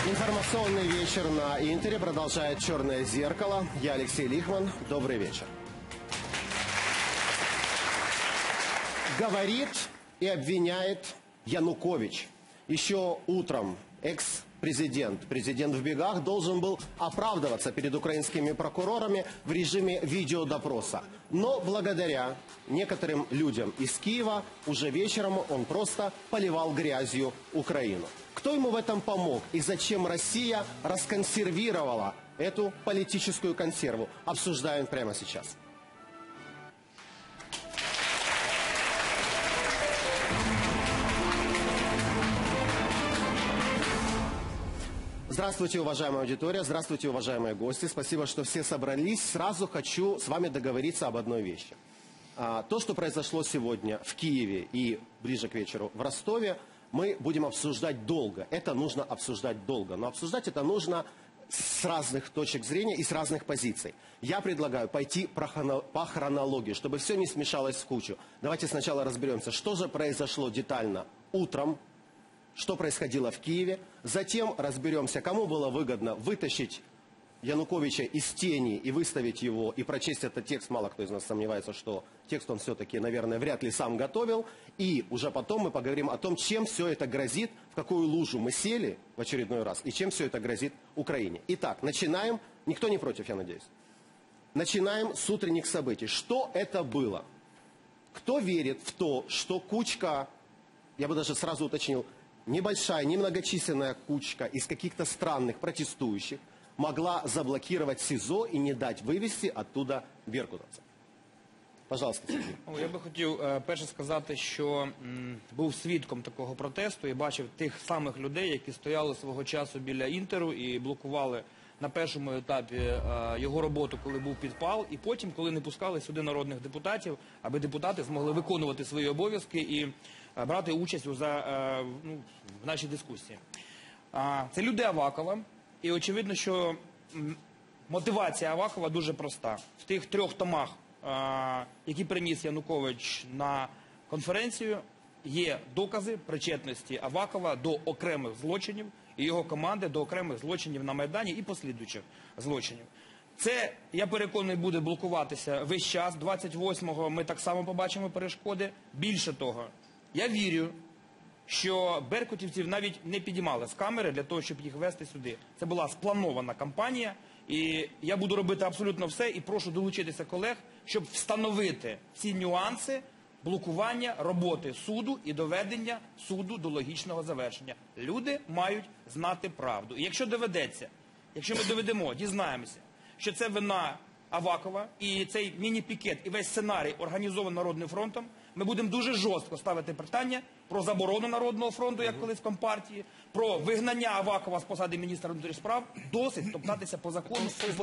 Информационный вечер на Интере продолжает «Черное зеркало». Я Алексей Лихман. Добрый вечер. Говорит и обвиняет Янукович. Еще утром президент в бегах, должен был оправдываться перед украинскими прокурорами в режиме видеодопроса. Но благодаря некоторым людям из Киева уже вечером он просто поливал грязью Украину. Кто ему в этом помог и зачем Россия расконсервировала эту политическую консерву, обсуждаем прямо сейчас. Здравствуйте, уважаемая аудитория, здравствуйте, уважаемые гости. Спасибо, что все собрались. Сразу хочу с вами договориться об одной вещи. То, что произошло сегодня в Киеве и ближе к вечеру в Ростове, мы будем обсуждать долго. Это нужно обсуждать долго. Но обсуждать это нужно с разных точек зрения и с разных позиций. Я предлагаю пойти по хронологии, чтобы все не смешалось в кучу. Давайте сначала разберемся, что же произошло детально утром, что происходило в Киеве. Затем разберемся, кому было выгодно вытащить Януковича из тени и выставить его, и прочесть этот текст. Мало кто из нас сомневается, что текст он все-таки, наверное, вряд ли сам готовил. И уже потом мы поговорим о том, чем все это грозит, в какую лужу мы сели в очередной раз, и чем все это грозит Украине. Итак, начинаем. Никто не против, я надеюсь. Начинаем с утренних событий. Что это было? Кто верит в то, что кучка, я бы даже сразу уточнил, небольшая, немногочисленная кучка из каких-то странных протестующих могла заблокировать СІЗО і не дати вивезти оттуда беркутовців? Пожалуйста, Сергій. Я би хотів перше сказати, що був свідком такого протесту і бачив тих самих людей, які стояли свого часу біля Інтеру і блокували на першому етапі його роботу, коли був підпал, і потім, коли не пускали сюди народних депутатів, аби депутати змогли виконувати свої обов'язки і брати участь в нашій дискусії. Це люди Авакова, і очевидно, що мотивація Авакова дуже проста. В тих 3 томах, які приніс Янукович на конференцію, є докази причетності Авакова до окремих злочинів і його команди до окремих злочинів на Майдані і послідуючих злочинів. Це, я переконаний, буде блокуватися весь час. 28-го ми так само побачимо перешкоди. Більше того, я вірю, що беркутівців навіть не підіймали з камери для того, щоб їх вести сюди. Це була спланована кампанія, і я буду робити абсолютно все, і прошу долучитися колег, щоб встановити всі нюанси блокування роботи суду і доведення суду до логічного завершення. Люди мають знати правду. І якщо доведеться, якщо ми доведемо, дізнаємося, що це вина Авакова і цей міні-пікет і весь сценарій організований Народним фронтом, ми будемо дуже жорстко ставити питання про заборону Народного фронту, як колись в Компартії, про вигнання Авакова з посади міністра внутрішніх справ, досить топтатися по закону.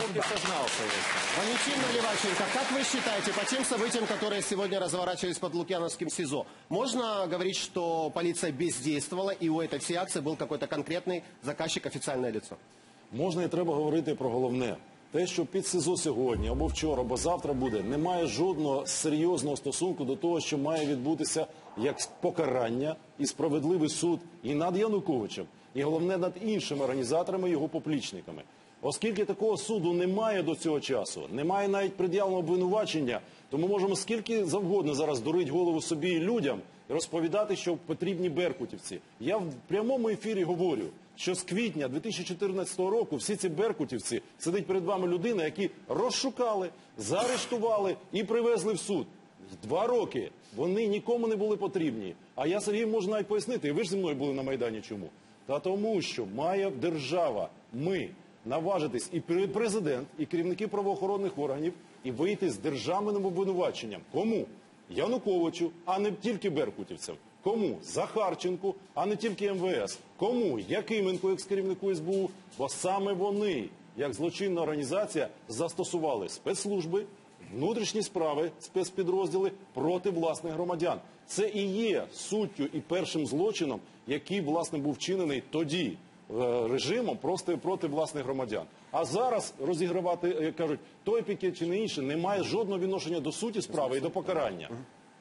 Валентин Наливайченко, как вы считаете, по тем событиям, которые сегодня разворачивались под Лукьяновским СИЗО, можно говорить, что полиция бездействовала и у этой всей акции был какой-то конкретный заказчик, официальное лицо? Можна і треба говорити про головне. Те, що під СІЗО сьогодні, або вчора, або завтра буде, не має жодного серйозного стосунку до того, що має відбутися як покарання і справедливий суд і над Януковичем, і головне над іншими організаторами, його поплічниками. Оскільки такого суду немає до цього часу, немає навіть пред'явленого обвинувачення, то ми можемо скільки завгодно зараз дурити голову собі і людям і розповідати, що потрібні беркутівці. Я в прямому ефірі говорю, що з квітня 2014 року всі ці беркутівці, сидить перед вами людина, які розшукали, заарештували і привезли в суд. 2 роки вони нікому не були потрібні. А я, Сергій, можу навіть пояснити, і ви ж зі мною були на Майдані чому? Та тому, що має держава, ми, наважитись і президент, і керівники правоохоронних органів, і вийти з державним обвинуваченням. Кому? Януковичу, а не тільки беркутівцям. Кому? Захарченку, а не тільки МВС. Кому? Якименку, як керівнику СБУ. Бо саме вони, як злочинна організація, застосували спецслужби, внутрішні справи, спецпідрозділи проти власних громадян. Це і є суттю і першим злочином, який, власне, був вчинений тоді режимом просто проти власних громадян. А зараз розігравати, як кажуть, той пікет чи не інше, не має жодного відношення до суті справи і до покарання.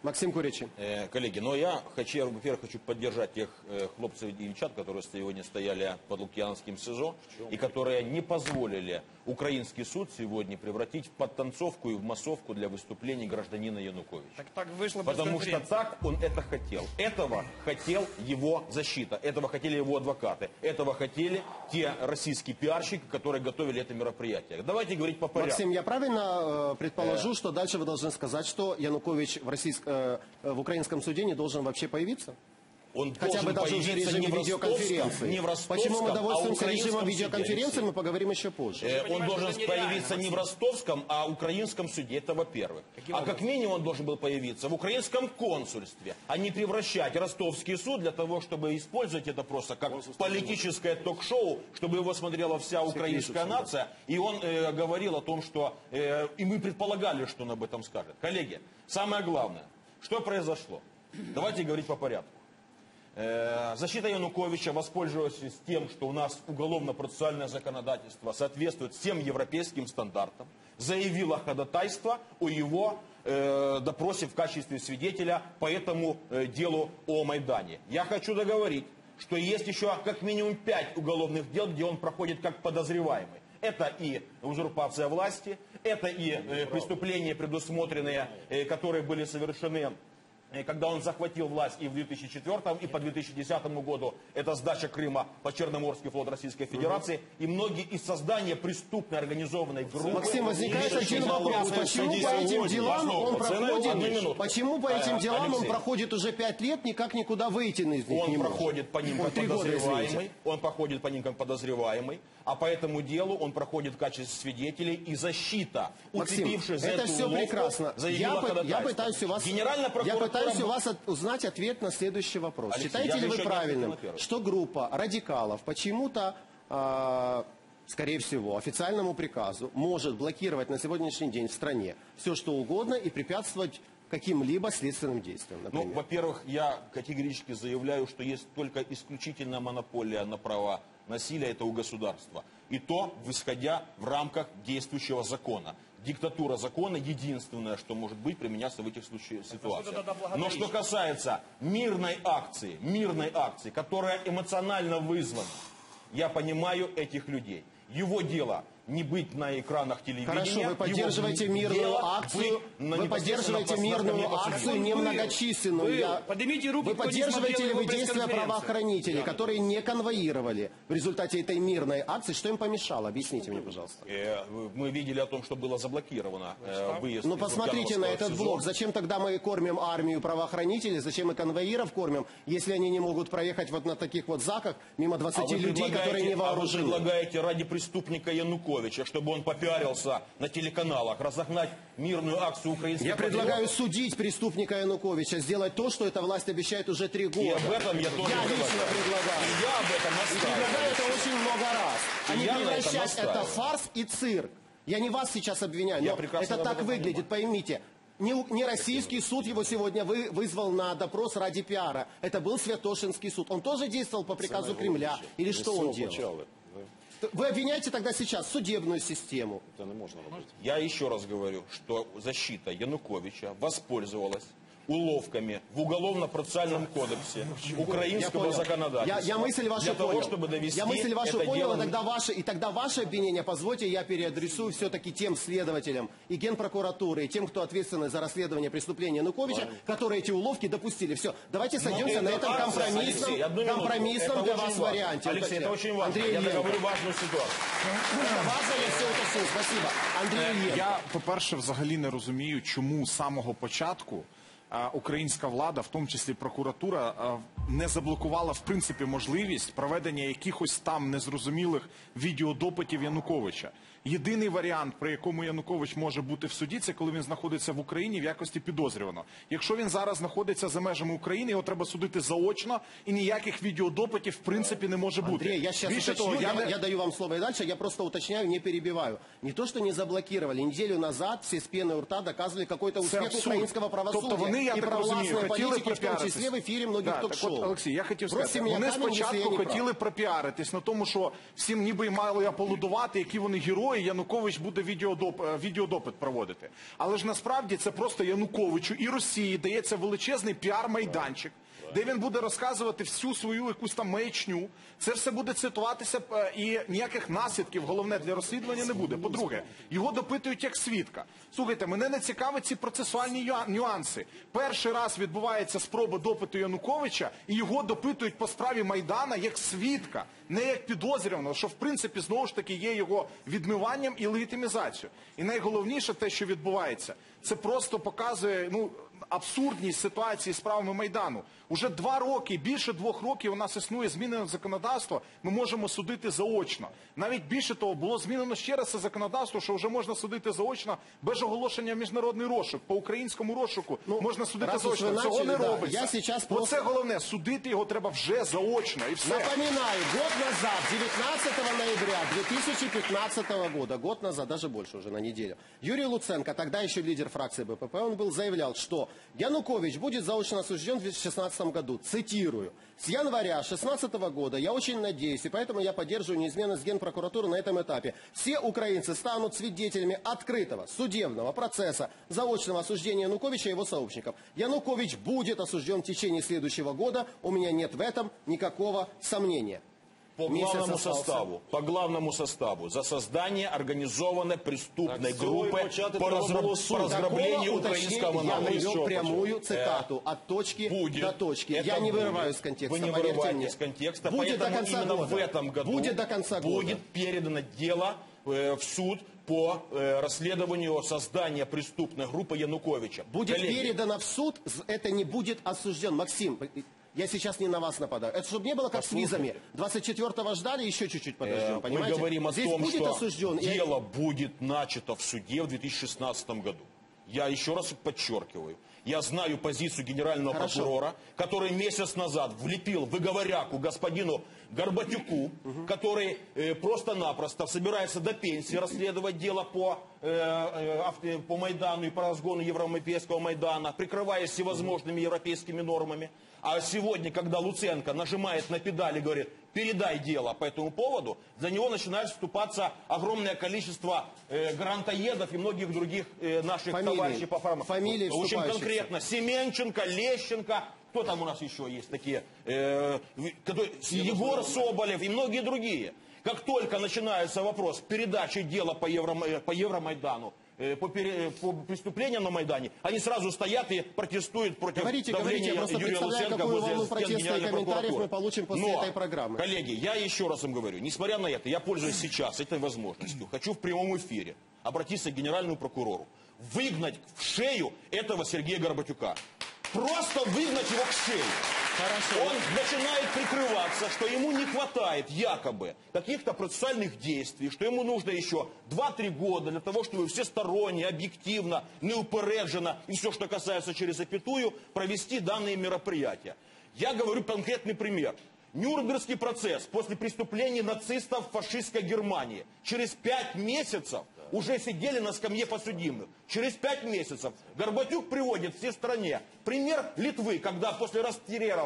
Максим Курячий. Коллеги, но я, во-первых, хочу поддержать тех хлопцев и девчат, которые сегодня стояли под Лукьяновским СИЗО, и которые не позволили украинский суд сегодня превратить в подтанцовку и в массовку для выступлений гражданина Януковича. Так вышло Потому что так он это хотел. Этого хотел его защита, этого хотели его адвокаты, этого хотели те российские пиарщики, которые готовили это мероприятие. Давайте говорить по порядку. Максим, я правильно предположу, что дальше вы должны сказать, что Янукович в украинском суде не должен вообще появиться? Он Хотя бы даже в появиться режиме видеоконференции. не в ростовском, Почему мы а довольствуемся украинском режимом суде, видеоконференции, Алексей. мы поговорим еще позже. Он должен появиться не в ростовском, а в украинском суде, это во-первых. А как минимум он должен был появиться в украинском консульстве, а не превращать ростовский суд для того, чтобы использовать это просто как политическое ток-шоу, чтобы его смотрела вся украинская нация. И он говорил о том, что... и мы предполагали, что он об этом скажет. Коллеги, самое главное, что произошло? Давайте говорить по порядку. Защита Януковича, воспользовавшись тем, что у нас уголовно-процессуальное законодательство соответствует всем европейским стандартам, заявила ходатайство о его допросе в качестве свидетеля по этому делу о Майдане. Я хочу договорить, что есть еще как минимум 5 уголовных дел, где он проходит как подозреваемый. Это и узурпация власти, это и преступления, предусмотренные, которые были совершены, когда он захватил власть и в 2004 и по 2010 году, это сдача Крыма под Черноморский флот Российской Федерации, и многие из создания преступной организованной группы. Максим, возникает один вопрос. Почему по этим делам он проходит, почему по этим делам он проходит уже 5 лет, никак никуда выйти из них не Он может? проходит по ним как подозреваемый, он проходит по ним как подозреваемый, а по этому делу он проходит в качестве свидетелей, и защита, Максим, уцепившись за это эту все уловку, прекрасно. заявила ходатайство. Я пытаюсь у вас узнать ответ на следующий вопрос. Алексей, Считаете ли вы еще не правильным, ответил на первый. что группа радикалов почему-то, скорее всего, официальному приказу может блокировать на сегодняшний день в стране все, что угодно и препятствовать каким-либо следственным действиям, например? Ну, во-первых, я категорически заявляю, что есть только исключительная монополия на права насилия, это у государства. И то, исходя в рамках действующего закона. Диктатура закона единственное, что может быть, применяться в этих ситуациях. Но что касается мирной акции, которая эмоционально вызвана, я понимаю этих людей. Его дело не быть на экранах телевидения. Хорошо, вы поддерживаете мирную акцию, немногочисленную. Поднимите руки, Вы поддерживаете ли вы действия правоохранителей, которые не конвоировали в результате этой мирной акции? Что им помешало? Объясните мне, пожалуйста. Мы видели о том, что было заблокировано выезд. Ну из посмотрите на Лукьяновского этот СИЗО. блок. Зачем тогда мы кормим армию правоохранителей? Зачем мы конвоиров кормим, если они не могут проехать вот на таких вот заках мимо 20 людей, которые не вооружены? А вы предлагаете ради преступника Януковича, чтобы он попиарился на телеканалах, разогнать мирную акцию украинских Я предлагаю судить преступника Януковича, сделать то, что эта власть обещает уже 3 года. И об этом я тоже лично предлагаю. И я об этом И настаиваю. предлагаю это очень много раз. А не Я на этом превращать это настаиваю. в фарс и цирк. Я не вас сейчас обвиняю, Я но прекрасно это об так этом выглядит, поймите. Не российский суд его сегодня вызвал на допрос ради пиара. Это был Святошинский суд. Он тоже действовал по приказу Кремля? Или что он делал? Вы обвиняете тогда сейчас судебную систему. Це не можна робити. Я еще раз говорю, что защита Януковича воспользовалась уловками в Уголовно-процессуальном кодексе украинского законодательства. Я мысль вашу для понял. того, чтобы довести Я мысль вашу это понял, дело... и тогда ваше обвинение, позвольте, я переадресую все-таки тем следователям и Генпрокуратуры, и тем, кто ответственны за расследование преступления Януковича, которые эти уловки допустили. Все, давайте сойдемся на этом компромиссном для вас варианте. Алексей, это очень важно. Андрей Я Ильенко. договорю важную ситуацию. Это важно, я все уточнил. Спасибо. Андрей Ильенко. Я, по-перше, взагалі не розумію, чому з самого початку українська влада, в тому числі прокуратура, не заблокувала в принципі можливість проведення якихось там незрозумілих відеодопитів Януковича. Єдиний варіант, при якому Янукович може бути в суді, це коли він знаходиться в Україні в якості підозрюваного. Якщо він зараз знаходиться за межами України, його треба судити заочно, і ніяких відеодопитів в принципі не може бути. Андрей, я сейчас Більше уточню, того, я даю вам слово и дальше, я просто уточняю, не перебиваю. Не то, что не заблокировали, неделю назад все с пеной у рта доказывали какой-то успех абсурд. украинского правосудия. Тобто вони, я и так розумію, провластной хотіли политики, в том пропіаритись. числе в эфире многих ток-шоу. Так, Олексій, я хотів Бросьте сказати, меня вони камень, если я спочатку не прав. хотіли пропіаритись на тому, що всім ніби мали аплодувати, які вони герої, якої Янукович буде відеодопит проводити. Але ж насправді це просто Януковичу і Росії дається величезний піар-майданчик, де він буде розказувати всю свою якусь там маячню. Це все буде цитуватися, і ніяких наслідків, головне, для розслідування не буде. По-друге, його допитують як свідка. Слухайте, мене не цікавить ці процесуальні нюанси. Перший раз відбувається спроба допиту Януковича, і його допитують по справі Майдана як свідка, не як підозрюваного, що в принципі знову ж таки є його відмиванням і легітимізацією. І найголовніше те, що відбувається, це просто показує, абсурдність ситуації з справами Майдану. Уже 2 роки, більше 2 років у нас існує змінене законодавство, ми можемо судити заочно. Навіть більше того, було змінено ще раз це законодавство, що вже можна судити заочно без оголошення в міжнародний розшук. По українському розшуку можна судити заочно. Цього не робиться. Оце головне, судити його треба вже заочно і все. Напоминаю, год назад, 19 ноября 2015 года, год назад, даже больше уже на неделю, Юрий Луценко, тогда еще лидер фракции БПП, он заявлял, что Янукович будет заочно осужден в 2016 году. Цитирую. С января 2016 года я очень надеюсь, и поэтому я поддерживаю неизменность Генпрокуратуры на этом этапе. Все украинцы станут свидетелями открытого судебного процесса заочного осуждения Януковича и его сообщников. Янукович будет осужден в течение следующего года. У меня нет в этом никакого сомнения. По главному составу за создание организованной преступной группы по разграблению украинского народа. Я привел прямую цитату от точки до точки. Я не вырываю из контекста. Вы не вырываете из контекста, поэтому именно в этом году будет передано дело в суд по расследованию создания преступной группы Януковича. Будет передано в суд, это не будет осужден. Максим, я сейчас не на вас нападаю. Это чтобы не было как с визами. 24-го ждали, еще чуть-чуть подождем, понимаете? Мы говорим о Здесь том, будет что осужден. дело будет начато в суде в 2016 году. Я еще раз подчеркиваю. Я знаю позицию генерального прокурора, который месяц назад влепил выговоряку господину Горбатюку, который просто-напросто собирается до пенсии расследовать дело по Майдану и по разгону Европейского Майдана, прикрываясь всевозможными европейскими нормами. А сегодня, когда Луценко нажимает на педали и говорит, передай дело по этому поводу, за него начинает вступаться огромное количество грантоедов и многих других наших товарищей по фармации. Очень конкретно. Семенченко, Лещенко, кто там у нас еще есть такие? Егор Соболев и многие другие. Как только начинается вопрос передачи дела по Евромайдану, по преступлениям на Майдане, они сразу стоят и протестуют против давления Юрия Луценко возле стен Генеральной прокуратуры. Мы получим после этой программы. Коллеги, я еще раз им говорю, несмотря на это, я пользуюсь сейчас этой возможностью, хочу в прямом эфире обратиться к генеральному прокурору, выгнать в шею этого Сергея Горбатюка. Просто выгнать его к шее. Хорошо. Он начинает прикрываться, что ему не хватает якобы каких-то процессуальных действий, что ему нужно еще 2-3 года для того, чтобы всесторонне, объективно, неупередженно и все, что касается через запятую, провести данные мероприятия. Я говорю конкретный пример. Нюрнбергский процесс после преступлений нацистов в фашистской Германии. Через 5 месяцев уже сидели на скамье подсудимых. Через 5 месяцев Горбатюк приводит всей стране пример Литвы, когда после расстрелов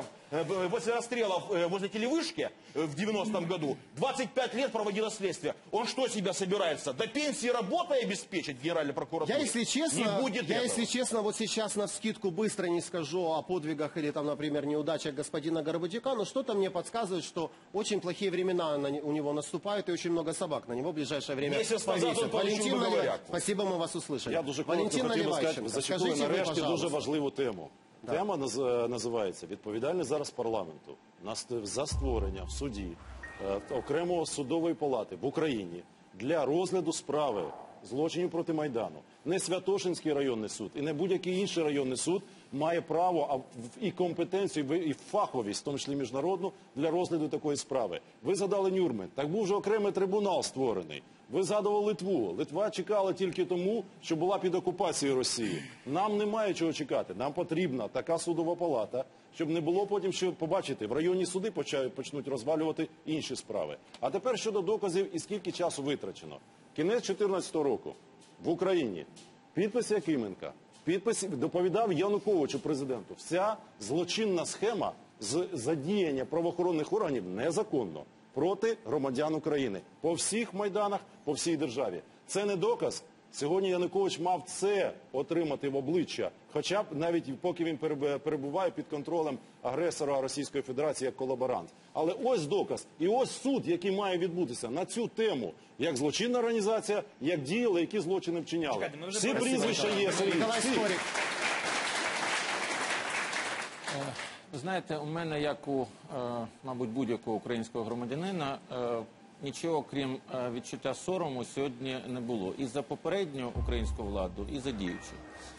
возле телевышки в 90-м году 25 лет проводило следствие. Он что себя собирается? До пенсии работой обеспечить в Генеральной прокуратуре? Я, если честно, вот сейчас навскидку быстро не скажу о подвигах или там, например, неудачах господина Горбатюка, но что-то мне подсказывает, что очень плохие времена у него наступают и очень много собак на него в ближайшее время повесят. Спасибо, мы вас услышали. Я дуже коротко хотів би сказати, зачепили нарешті дуже важливу тему. Тема називається «Відповідальність зараз парламенту за створення в суді окремого судової палати в Україні для розгляду справи злочинів проти Майдану». Не Святошинський районний суд і не будь-який інший районний суд має право і компетенцію, і фаховість, в тому числі міжнародну, для розгляду такої справи. Ви згадали Нюрнберг. Так був вже окремий трибунал створений. Ви згадували Литву. Литва чекала тільки тому, що була під окупацією Росії. Нам немає чого чекати. Нам потрібна така судова палата, щоб не було потім, що побачити, в районні суди почнуть розвалювати інші справи. А тепер щодо доказів і скільки часу витрачено. Кінець 2014 року в Україні. Підпис Якименка. Підпис доповідав Януковичу, президенту. Вся злочинна схема з задіяння правоохоронних органів незаконно. проти громадян України. По всіх майданах, по всій державі. Це не доказ. Сьогодні Янукович мав це отримати в обличчя, хоча б навіть поки він перебуває під контролем агресора Російської Федерації як колаборант. Але ось доказ. І ось суд, який має відбутися на цю тему. Як злочинна організація, як діяли, які злочини вчиняли. Чекайте, ми вже Всі прізвища є. Николай Скорик. Ви знаєте, у мене, як у, мабуть, будь-якого українського громадянина, нічого, крім відчуття сорому, сьогодні не було. І за попередню українську владу, і за діючу.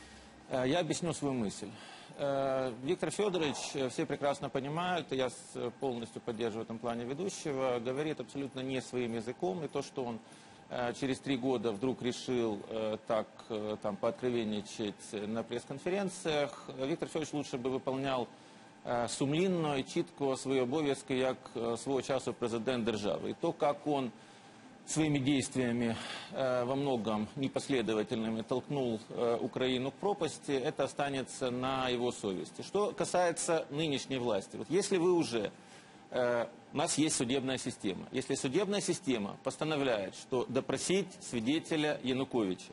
Я объясню свою мысль. Виктор Федорович, все прекрасно понимают, я полностью поддерживаю в этом плане ведущего, говорит абсолютно не своим языком. И то, что он через 3 года вдруг решил так там пооткровенничать на пресс-конференциях, Виктор Федорович лучше бы выполнял сумлінно і чітко свої обов'язки як свого часу президент держави. И то, как он своими действиями во многом непоследовательными толкнул Украину к пропасти, это останется на его совести. Что касается нынешней власти. Вот если вы уже... У нас есть судебная система. Если судебная система постановляет, что допросить свидетеля Януковича,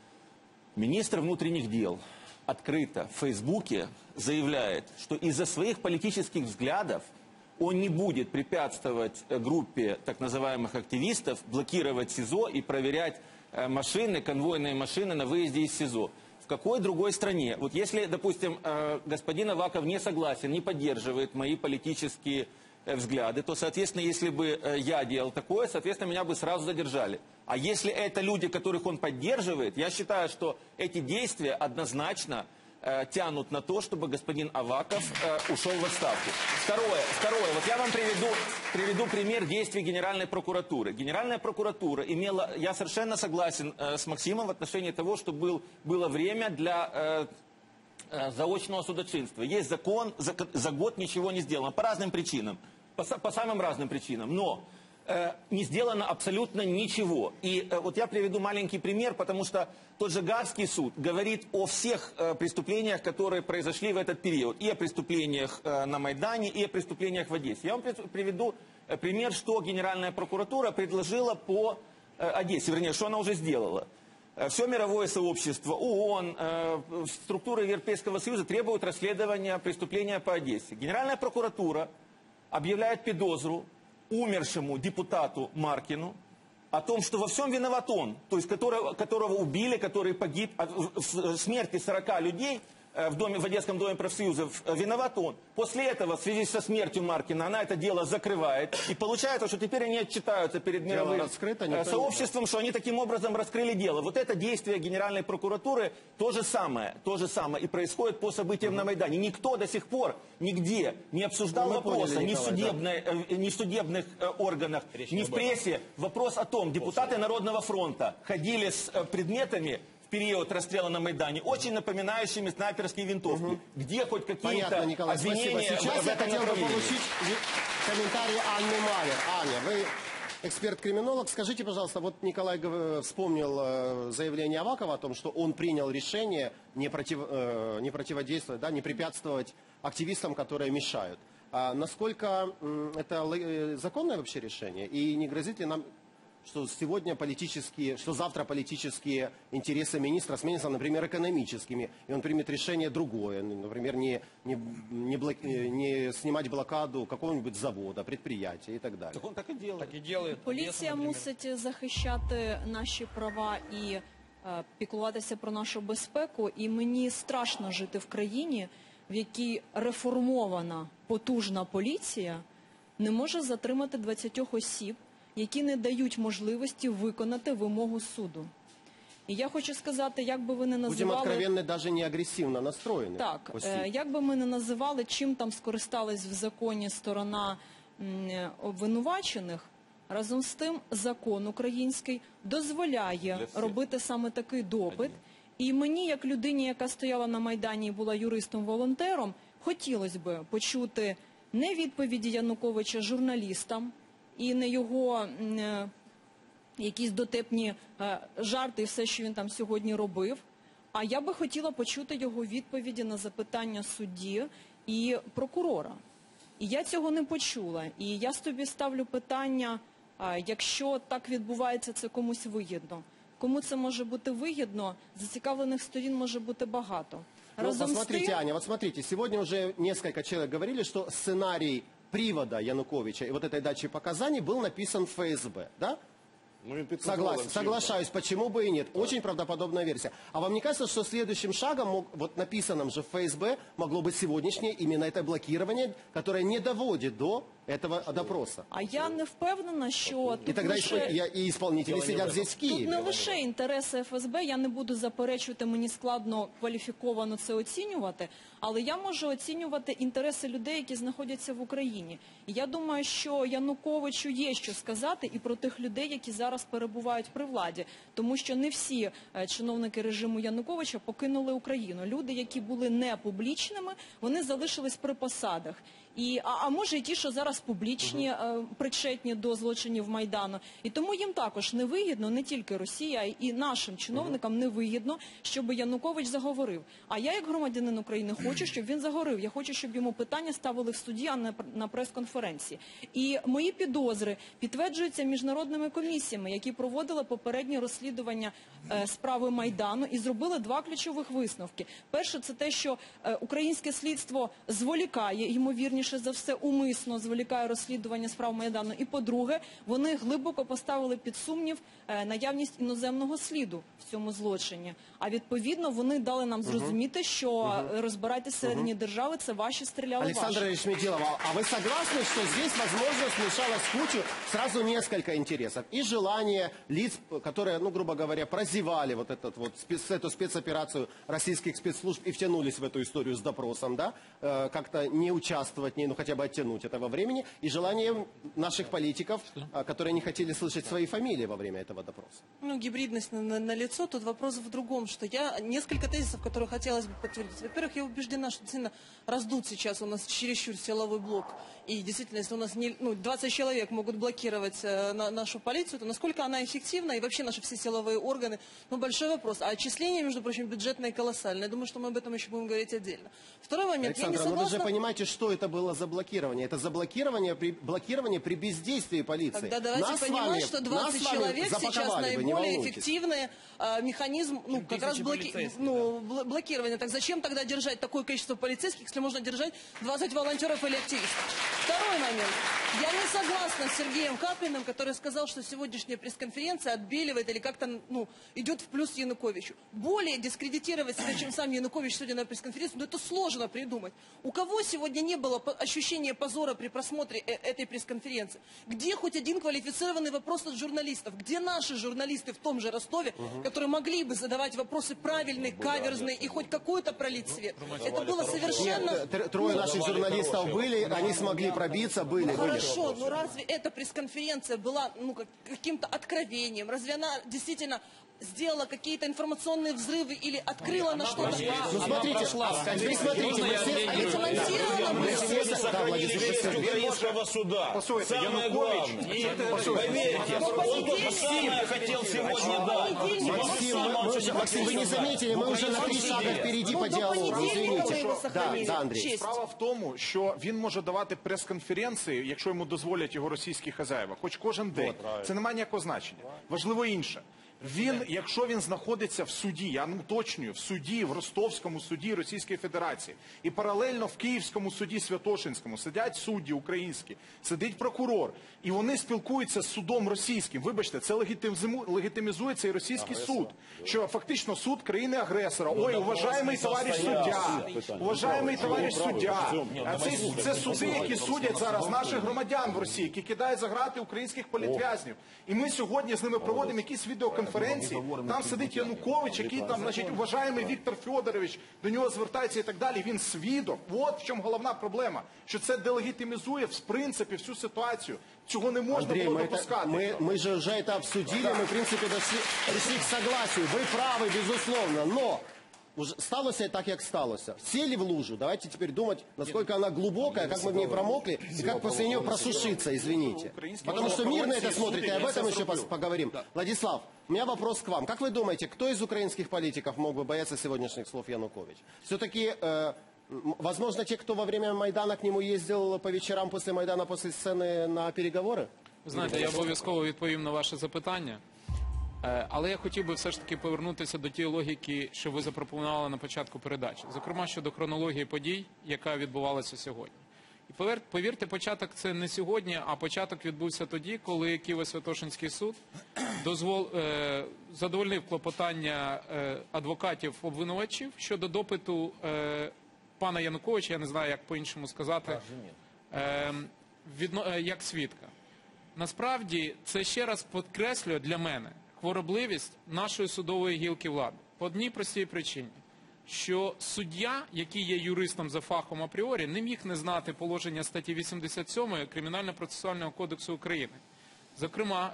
министр внутренних дел открыто в Фейсбуке заявляет, что из-за своих политических взглядов он не будет препятствовать группе так называемых активистов блокировать СИЗО и проверять машины, конвойные машины на выезде из СИЗО. В какой другой стране? Вот если, допустим, господин Аваков не согласен, не поддерживает мои политические взгляды, то, соответственно, если бы я делал такое, соответственно, меня бы сразу задержали. А если это люди, которых он поддерживает, я считаю, что эти действия однозначно тянут на то, чтобы господин Аваков ушел в отставку. Второе. Вот я вам приведу пример действий Генеральной прокуратуры. Генеральная прокуратура имела, я совершенно согласен с Максимом в отношении того, что было время для заочного судочинства. Есть закон, за год ничего не сделано. По разным причинам. По самым разным причинам. Но не сделано абсолютно ничего. И вот я приведу маленький пример, потому что тот же Гаагский суд говорит о всех преступлениях, которые произошли в этот период. И о преступлениях на Майдане, и о преступлениях в Одессе. Я вам приведу пример, что Генеральная прокуратура предложила по Одессе. Вернее, что она уже сделала. Все мировое сообщество, ООН, структуры Европейского Союза требуют расследования преступления по Одессе. Генеральная прокуратура объявляет подозру умершему депутату Маркину о том, что во всем виноват он, то есть которого убили, который погиб, в смерти 40 людей в Одесском доме профсоюзов, виноват он. После этого, в связи со смертью Маркина, она это дело закрывает. И получается, что теперь они отчитаются перед мировым сообществом, что они таким образом раскрыли дело. Вот это действие Генеральной прокуратуры то же самое и происходит по событиям на Майдане. Никто до сих пор нигде не обсуждал вопроса, ни в судебных органах, ни в прессе. Вопрос о том, депутаты Народного фронта ходили с предметами в период расстрела на Майдане, очень напоминающими снайперские винтовки. Где хоть какие-то обвинения Сейчас в я этом хотел бы направлении? получить комментарий Анны Малер. Аня, вы эксперт-криминолог. Скажите, пожалуйста, вот Николай вспомнил заявление Авакова о том, что он принял решение не противодействовать, да, не препятствовать активистам, которые мешают. Насколько это законное вообще решение? И не грозит ли нам, что завтра политические интересы министра сменятся, например, экономическими, и он примет решение другое, например, не снимать блокаду какого-нибудь завода, предприятия и так далее. Так он так и делает. Так і ділить. мусить захищати наші права і піклуватися про нашу безпеку. І мені страшно жити в країні, в якій реформована, потужна поліція не може затримати 20 осіб, які не дають можливості виконати вимогу суду. І я хочу сказати, як би ви не Будем називали... откровенны, даже не агрессивно настроены. Так, осіб. як би ми не називали, чим там скористалась в законі сторона обвинувачених, разом з тим закон український дозволяє робити саме такий допит. І мені, як людині, яка стояла на Майдані і була юристом-волонтером, хотілося б почути не відповіді Януковича журналістам, і не його якісь дотепні жарти і все, що він там сьогодні робив. А я би хотіла почути його відповіді на запитання судді і прокурора. І я цього не почула. І я собі ставлю питання, якщо так відбувається, це комусь вигідно. Кому це може бути вигідно, зацікавлених сторін може бути багато. Ну, посмотрите, Аня, вот смотрите, сегодня уже несколько человек говорили, что сценарий привода Януковича и вот этой дачи показаний был написан в ФСБ, да? Ну, він підконтролем всім. Соглашаюсь, почему бы и нет. Очень правдоподобная версия. А вам не кажется, что следующим шагом, вот написанным же в ФСБ, могло быть сегодняшнее именно это блокирование, которое не доводит до этого допроса? А я не впевнена, що И тут тогда лише... и исполнители сидят здесь в Тут Киеве. не лише інтереси ФСБ, я не буду заперечувати, мені складно кваліфіковано це оцінювати, але я можу оцінювати інтереси людей, які знаходяться в Україні. І я думаю, що Януковичу є що сказати і про тих людей, які зараз перебувають при владі, тому що не всі чиновники режиму Януковича покинули Україну. Люди, які були не публічними, вони залишились при посадах. А може і ті, що зараз публічні, причетні до злочинів Майдану. І тому їм також не вигідно, не тільки Росія, а і нашим чиновникам не вигідно, щоб Янукович заговорив. А я, як громадянин України, хочу, щоб він заговорив. Я хочу, щоб йому питання ставили в суді, а не на прес-конференції. І мої підозри підтверджуються міжнародними комісіями, які проводили попереднє розслідування справи Майдану і зробили два ключових висновки. Перше, це те, що українське слідство зволікає, ймовірніше за все, умисно зволікає розслідування справ Майдану. І, по-друге, вони глибоко поставили під сумнів наявність іноземного сліду в цьому злочині. А відповідно, вони дали нам зрозуміти, що розбирайтесь всередині держави, це ваші, стріляли ваші. Александра Решметилова, а вы согласны, что здесь, возможно, смешалось в кучу сразу несколько интересов? И желание лиц, которые, ну, грубо говоря, прозевали вот эту спецоперацию российских спецслужб и втянулись в эту историю с допросом, да, как-то не участвовать в ней, ну, хотя бы оттянуть этого времени, и желание наших политиков, которые не хотели слышать свои фамилии во время этого допроса. Ну, гибридность на лицо. Тут вопрос в другом, что я несколько тезисов, которые хотелось бы подтвердить. Во-первых, я убеждена, что действительно раздут сейчас у нас чересчур силовой блок. И действительно, если у нас 20 человек могут блокировать нашу полицию, то насколько она эффективна и вообще наши все силовые органы, ну, большой вопрос. А отчисления, между прочим, бюджетные колоссальные. Я думаю, что мы об этом еще будем говорить отдельно. Второй момент. Александра, я не согласна... но вы же понимаете, что это было за блокирование? Это за блокирование при бездействии полиции. Тогда давайте понимать, что 20 человек сейчас наиболее эффективный механизм, ну, как раз блокирования. Так зачем тогда держать такое количество полицейских, если можно держать 20 волонтеров или активистов? Второй момент. Я не согласна с Сергеем Каплиным, который сказал, что сегодняшняя пресс-конференция отбеливает или как-то, ну, идет в плюс Януковичу. Более дискредитировать себя, чем сам Янукович сегодня на пресс-конференцию, но это сложно придумать. У кого сегодня не было ощущения позора при просмотре этой пресс-конференции? Где хоть один квалифицированный вопрос от журналистов? Где наши журналисты в том же Ростове, которые могли бы задавать вопросы правильные, каверзные и хоть какой-то пролить свет? Это было совершенно... Нет, трое наших журналистов были, они смогли пробиться, были. Хорошо, но разве эта пресс-конференция была, ну, каким-то откровением? Разве она действительно сделала какие-то информационные взрывы или открыла на что-то? Ну, смотрите, смотрите, Мы все сохранили честь украинского суда. Самое главное. Поверьте, он только самое хотел сегодня дать. Максим, вы не заметили, мы уже на 3 шага впереди по диалогу, извините. Да, Андрій. Справа в тому, що він може давати прес-конференції, якщо йому дозволять його російські хазяїва, хоч кожен день. Це не має ніякого значення. Важливо інше. Він, якщо він знаходиться в суді, я уточнюю, в суді, в Ростовському суді Російської Федерації, і паралельно в Київському суді Святошинському сидять судді українські, сидить прокурор, і вони спілкуються з судом російським. Вибачте, це легітимізує цей російський суд, що фактично суд країни-агресора. Ой, уважаємий товариш суддя, уважаємий товариш суддя. Це суди, які судять зараз наших громадян в Росії, які кидають за грати українських політв'язнів. І ми сьогодні з ними проводимо якісь відеоконференції. Там сидить Янукович, який там, значить, уважаємий Віктор Федорович, до нього звертається і так далі. Він свідок. От в чому головна проблема. Що це делегітимізує, в принципі, всю ситуацію. Цього не можна Андрей, було допускати. мы же уже это обсудили, мы, в принципе, пришли к согласию. Вы правы, безусловно, но сталося так, як сталося. Сели в лужу, давайте теперь думать, насколько она глубокая, как мы в ней промокли, и как после нее просушиться, извините. Потому что мир на это смотрит, и об этом еще поговорим. Владислав, у меня вопрос к вам. Как вы думаете, кто из украинских политиков мог бы бояться сегодняшних слов Януковича? Все-таки Возможно, те, кто во время Майдана к нему ездил по вечерам после Майдана, после сцены на переговоры? Ви знаєте, я обов'язково відповім на ваше запитання. Але я хотів би все ж таки повернутися до тієї логіки, що ви запропонували на початку передачі. Зокрема, щодо хронології подій, яка відбувалася сьогодні. І повірте, початок це не сьогодні, а початок відбувся тоді, коли Києво-Святошинський суд задовольнив клопотання адвокатів обвинувачів щодо допиту пана Януковича, я не знаю, як по-іншому сказати, як свідка. Насправді, це ще раз підкреслює для мене хворобливість нашої судової гілки влади. По одній простій причині, що суддя, який є юристом за фахом апріорі, не міг не знати положення статті 87 Кримінально-процесуального кодексу України. Зокрема,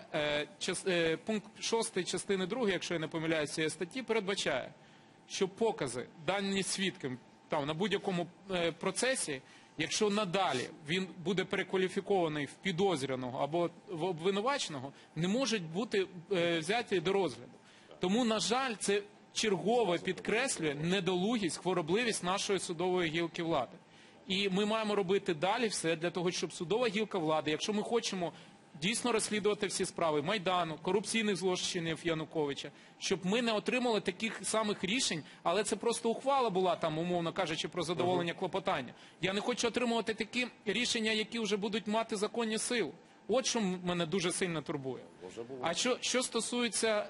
пункт 6 частини 2, якщо я не помиляюся, цієї статті, передбачає, що покази, дані свідкам на будь-якому процесі, якщо надалі він буде перекваліфікований в підозрюваного або в обвинуваченого, не можуть бути взяті до розгляду. Тому, на жаль, це чергово підкреслює недолугість, хворобливість нашої судової гілки влади. І ми маємо робити далі все для того, щоб судова гілка влади, якщо ми хочемо дійсно розслідувати всі справи Майдану, корупційних злочинів Януковича, щоб ми не отримали таких самих рішень, але це просто ухвала була там, умовно кажучи, про задоволення клопотання. Я не хочу отримувати такі рішення, які вже будуть мати законні сили. От що мене дуже сильно турбує. А що стосується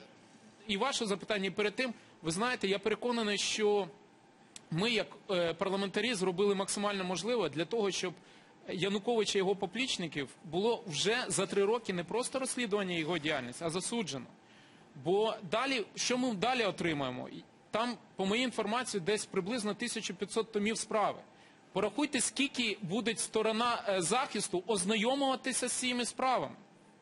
і вашого запитання, і перед тим, ви знаєте, я переконаний, що ми, як парламентарі, зробили максимально можливе для того, щоб Януковича і його поплічників було вже за 3 роки не просто розслідування його діяльності, а засуджено. Бо далі, що ми далі отримаємо? Там, по моїй інформації, десь приблизно 1500 томів справи. Порахуйте, скільки буде сторона захисту ознайомуватися з цими справами.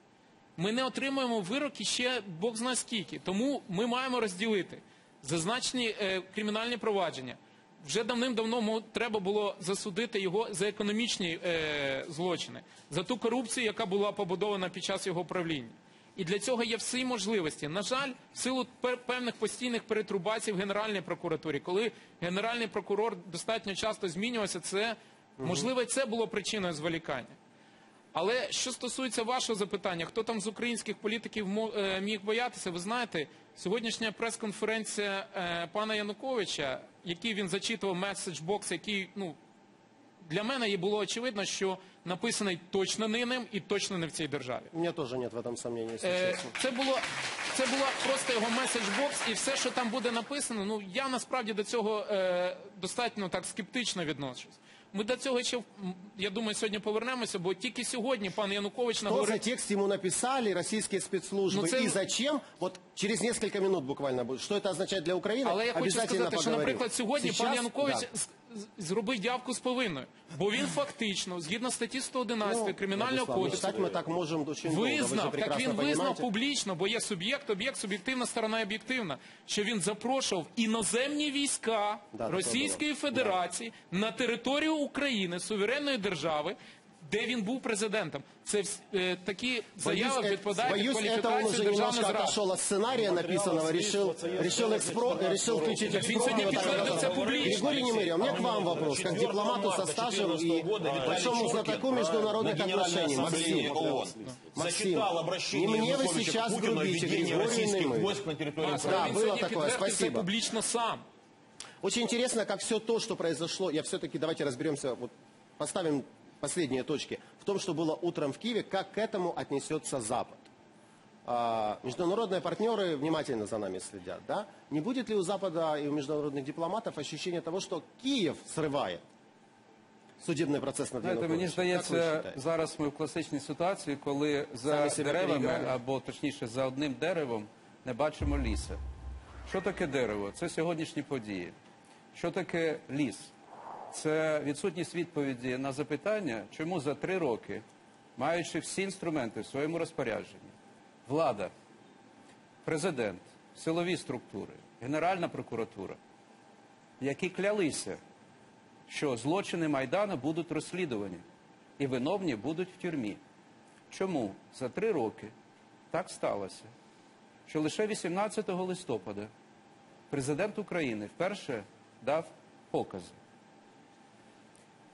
Ми не отримуємо вироки ще Бог знає скільки. Тому ми маємо розділити зазначені кримінальні провадження. Вже давним-давно треба було засудити його за економічні злочини, за ту корупцію, яка була побудована під час його правління. І для цього є всі можливості. На жаль, в силу певних постійних перетрубацій в Генеральній прокуратурі, коли Генеральний прокурор достатньо часто змінювався, це, можливо, це було причиною зволікання. Але що стосується вашого запитання, хто там з українських політиків міг боятися, ви знаєте, сьогоднішня прес-конференція пана Януковича, який він зачитував меседж-бокс, який, для мене було очевидно, що написаний точно не ним і точно не в цій державі. У мене теж немає в цьому сумніву, якщо чесно. Це була просто його меседж-бокс, і все, що там буде написано, я насправді до цього достатньо так скептично відношусь. Ми до цього ще, я думаю, сьогодні повернемося, бо тільки сьогодні пан Янукович наговорив... Что за текст ему написали российские спецслужбы? И зачем? Вот через несколько минут буквально будет. Что это означает для Украины? Але я хочу сказати, що, наприклад, сьогодні пан Янукович зробив явку з повинною. Бо він фактично, згідно статті 111 Кримінального кодексу, визнав, так він визнав публічно, бо є суб'єкт, об'єкт, суб'єктивна сторона об'єктивна, що він запрошував іноземні війська Російської Федерації на територію України, суверенної держави, де він був президентом. Це такі заяви відповідають кваліфікації державної зради. Отошел от сценария написанного, решил включить экспро. Він сьогодні підтвердив це публічно. Григорий Немыря, у меня к вам вопрос, как дипломату со стажем и большому знатоку международных отношений. Максим, не мне вы сейчас грубите, Григорий Немыря. Да, было такое, спасибо. Публично сам. Очень интересно, как все то, что произошло, я все-таки, давайте разберемся, вот поставим последние точки, в том, что было утром в Киеве, как к этому отнесется Запад. Международные партнеры внимательно за нами следят, да? Не будет ли у Запада и у международных дипломатов ощущение того, что Киев срывает судебний процес над Януковичем? Мені здається, зараз ми в класичній ситуації, коли за деревами, або точніше за одним деревом, не бачимо лісу. Що таке дерево? Це сьогоднішні події. Що таке ліс? Це відсутність відповіді на запитання, чому за 3 роки, маючи всі інструменти в своєму розпорядженні, влада, президент, силові структури, Генеральна прокуратура, які клялися, що злочини Майдану будуть розслідувані і виновні будуть в тюрмі. Чому за 3 роки так сталося, що лише 18 листопада президент України вперше дав покази?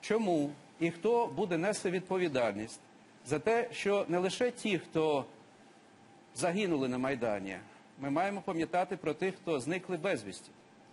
чому і хто буде нести відповідальність за те, що не лише ті, хто загинули на Майдані, ми маємо пам'ятати про тих, хто зникли безвісті.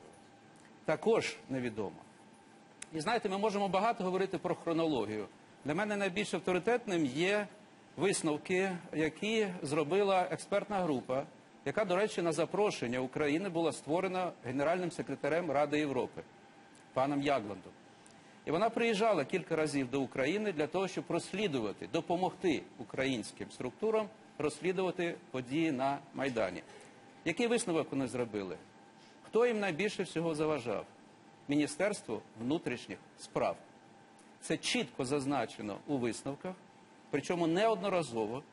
Також невідомо. І знаєте, ми можемо багато говорити про хронологію. Для мене найбільш авторитетним є висновки, які зробила експертна група, яка, до речі, на запрошення України була створена генеральним секретарем Ради Європи, паном Ягландом. І вона приїжджала кілька разів до України для того, щоб розслідувати, допомогти українським структурам розслідувати події на Майдані. Який висновок вони зробили? Хто їм найбільше всього заважав? Міністерство внутрішніх справ. Це чітко зазначено у висновках, причому неодноразово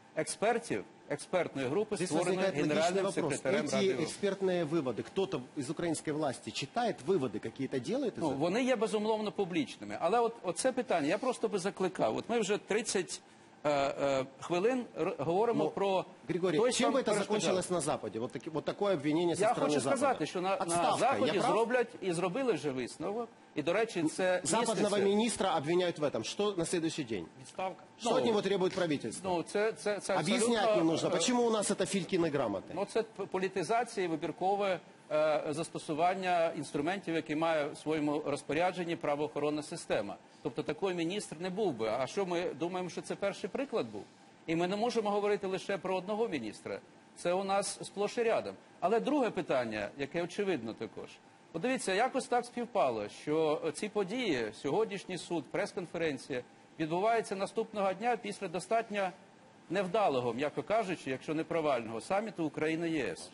експертної групи, створеної генеральним секретарем Ради Європи. Эти экспертные выводы, кто-то из украинской власти читает выводы, какие-то делает? Вони є безумовно публічними. Але оце питання, я просто би закликав. От ми вже 30 хвилин говоримо про... Григорий, чем бы это закончилось на Западе? Вот такое обвинение со стороны Запада. Я хочу сказати, що на Заході зроблять і зробили вже висновок. І, до речі, це... Западного министра обвиняют в этом. Что на следующий день? Відставка. Что от него требует правительство? Объяснять не нужно. Почему у нас это Филькины грамоты? Це політизація і вибіркове застосування інструментів, які має в своєму розпорядженні правоохоронна система. Тобто такий міністр не був би. А що ми думаємо, що це перший приклад був? І ми не можемо говорити лише про одного міністра. Це у нас сплош і рядом. Але друге питання, яке очевидно також. Подивіться, якось так співпало, що ці події, сьогоднішній суд, прес-конференція, відбуваються наступного дня після достатньо невдалого, м'яко кажучи, якщо не провального, саміту Україна-ЄС.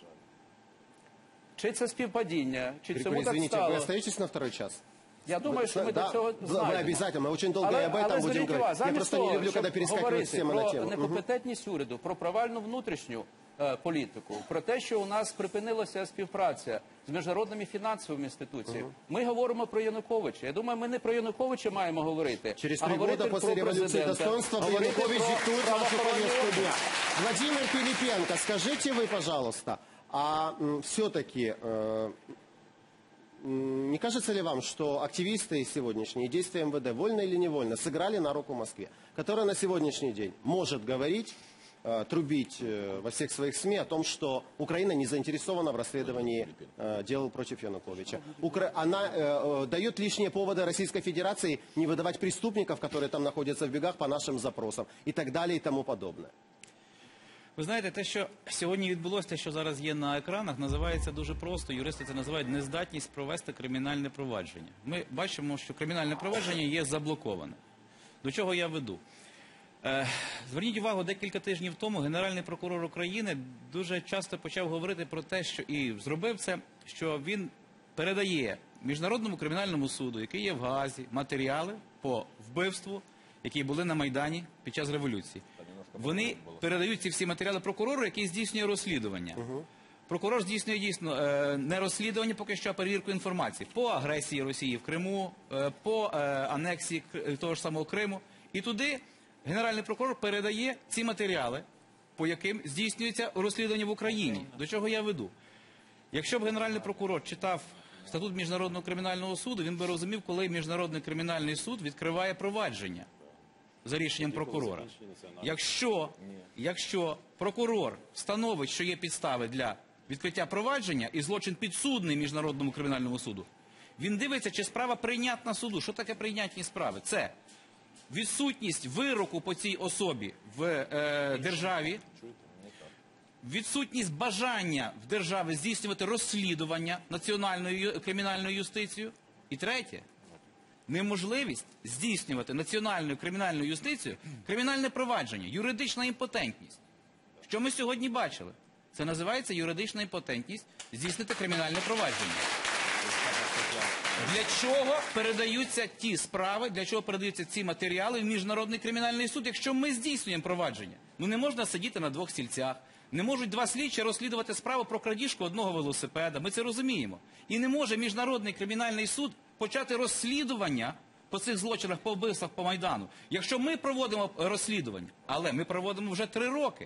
Чи це співпадіння, чи Григорий, цьому так извините, стало? вы остаетесь на второй час? Я думаю, що ми до цього Вы знаємо. обязательно, мы очень долго и об этом будем говорить. Я просто не люблю, когда перескакивают с темы на тему. Про некомпетентність уряду, про провальну внутрішню політику, про те, що у нас припинилася співпраця з міжнародними фінансовими інституціями. Ми говоримо про Януковича. Я думаю, ми не про Януковича маємо говорити, Через а 3 говорити года после про революции президента. достоинства Янукович диктует нашу повестку дня. Владимир Пилипенко, скажите вы, пожалуйста, а все-таки не кажется ли вам, что активисты сегодняшние, действия МВД, вольно или невольно, сыграли на руку Москве, которая на сегодняшний день может говорить, трубить во всех своих СМИ о том, что Украина не заинтересована в расследовании дел против Януковича. Она дает лишние поводы Российской Федерации не выдавать преступников, которые там находятся в бегах по нашим запросам и так далее и тому подобное. Ви знаєте, те, що сьогодні відбулося, те, що зараз є на екранах, називається дуже просто, юристи це називають нездатність провести кримінальне провадження. Ми бачимо, що кримінальне провадження є заблоковане. До чого я веду? Зверніть увагу, декілька тижнів тому Генеральний прокурор України дуже часто почав говорити про те, що і зробив це, що він передає Міжнародному кримінальному суду, який є в Гаазі, матеріали по вбивству, які були на Майдані під час революції. Вони передають ці всі матеріали прокурору, який здійснює розслідування. Прокурор здійснює дійсно не розслідування, поки що, а перевірку інформації по агресії Росії в Криму, по анексії того ж самого Криму. І туди Генеральний прокурор передає ці матеріали, по яким здійснюється розслідування в Україні. До чого я веду? Якщо б Генеральний прокурор читав статут Міжнародного кримінального суду, він би розумів, коли Міжнародний кримінальний суд відкриває провадження за рішенням прокурора. Якщо прокурор встановить, що є підстави для відкриття провадження і злочин підсудний Міжнародному кримінальному суду, він дивиться, чи справа прийнятна суду. Що таке прийнятні справи? Це відсутність вироку по цій особі в державі, відсутність бажання в державі здійснювати розслідування національною кримінальною юстицією. І третє, неможливість здійснювати національною кримінальною юстицією кримінальне провадження, юридична імпотентність. Що ми сьогодні бачили? Це називається юридична імпотентність здійснити кримінальне провадження. Для чого передаються ті справи, для чого передаються ці матеріали в Міжнародний кримінальний суд, якщо ми здійснюємо провадження? Ну не можна сидіти на двох стільцях. Не можуть два слідчі розслідувати справу про крадіжку одного велосипеда. Ми це розуміємо. І не може Міжнародний кримінальний суд почати розслідування по цих злочинах, по вбивствах по Майдану. Якщо ми проводимо розслідування, але ми проводимо вже 3 роки.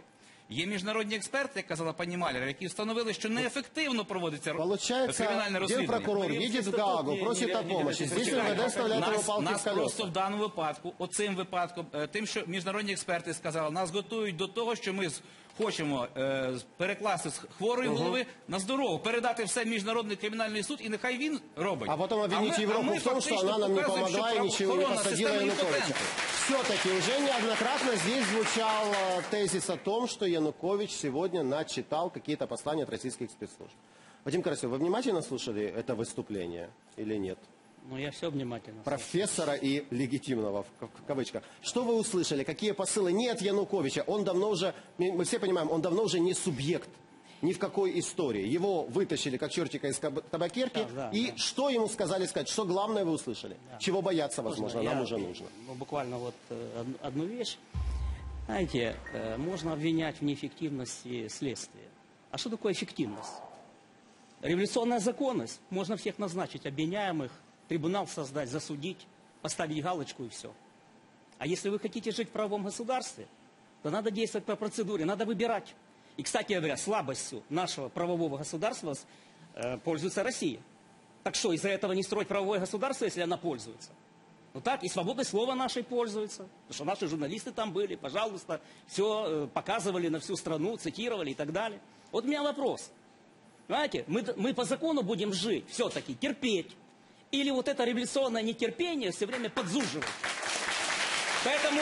Є міжнародні експерти, як казала пані Малєр, які встановили, що неефективно проводиться кримінальне розслідування. Генпрокурор їде в Гаагу, просить о помощи. Здесь МВД вставляет его палки в колеса. Нас просто в даному випадку, оцим випадком, тим, що міжнародні експерти сказали, нас готують до того, що ми хочемо перекласти з хворої голови на здорову, передати все в Міжнародний кримінальний суд, і нехай він робить. А потом обвинить Европу в том, что она нам не помогла и ничего не посадила Януковича. Все-таки уже неоднократно здесь звучал тезис о том, что Янукович сегодня начитал какие-то послания от российских спецслужб. Вадим Карасев, вы внимательно слушали это выступление или нет? Ну, я все внимательно. Профессора и легитимного, в кавычках. Что вы услышали? Какие посылы? Нет Януковича. Он давно уже, мы все понимаем, он давно уже не субъект ни в какой истории. Его вытащили как чертика из табакерки. И что ему сказали сказать? Что главное вы услышали? Чего бояться, возможно, нам уже нужно? Буквально вот одну вещь. Знаете, можно обвинять в неэффективности следствия. А что такое эффективность? Революционная законность. Можно всех назначить обвиняемых, трибунал создать, засудить, поставить галочку и все. А если вы хотите жить в правовом государстве, то надо действовать по процедуре, надо выбирать. И, кстати говоря, слабостью нашего правового государства пользуется Россия. Так что, из-за этого не строить правовое государство, если она пользуется? Ну так, и свободой слова нашей пользуется. Потому что наши журналисты там были, пожалуйста, все показывали на всю страну, цитировали и так далее. Вот у меня вопрос. Знаете, мы по закону будем жить, все-таки терпеть. Или вот это революционное нетерпение все время подзуживать. Поэтому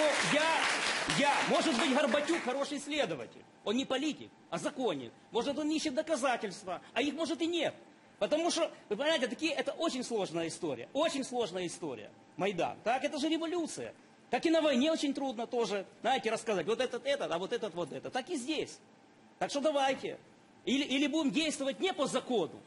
может быть, Горбатюк хороший следователь. Он не политик, а законник. Может, он ищет доказательства, а их, может, и нет. Потому что, вы понимаете, это очень сложная история. Очень сложная история. Майдан. Так, это же революция. Как и на войне очень трудно тоже, знаете, рассказать. Вот этот, а вот этот, вот это. Так и здесь. Так что давайте. Или будем действовать не по закону.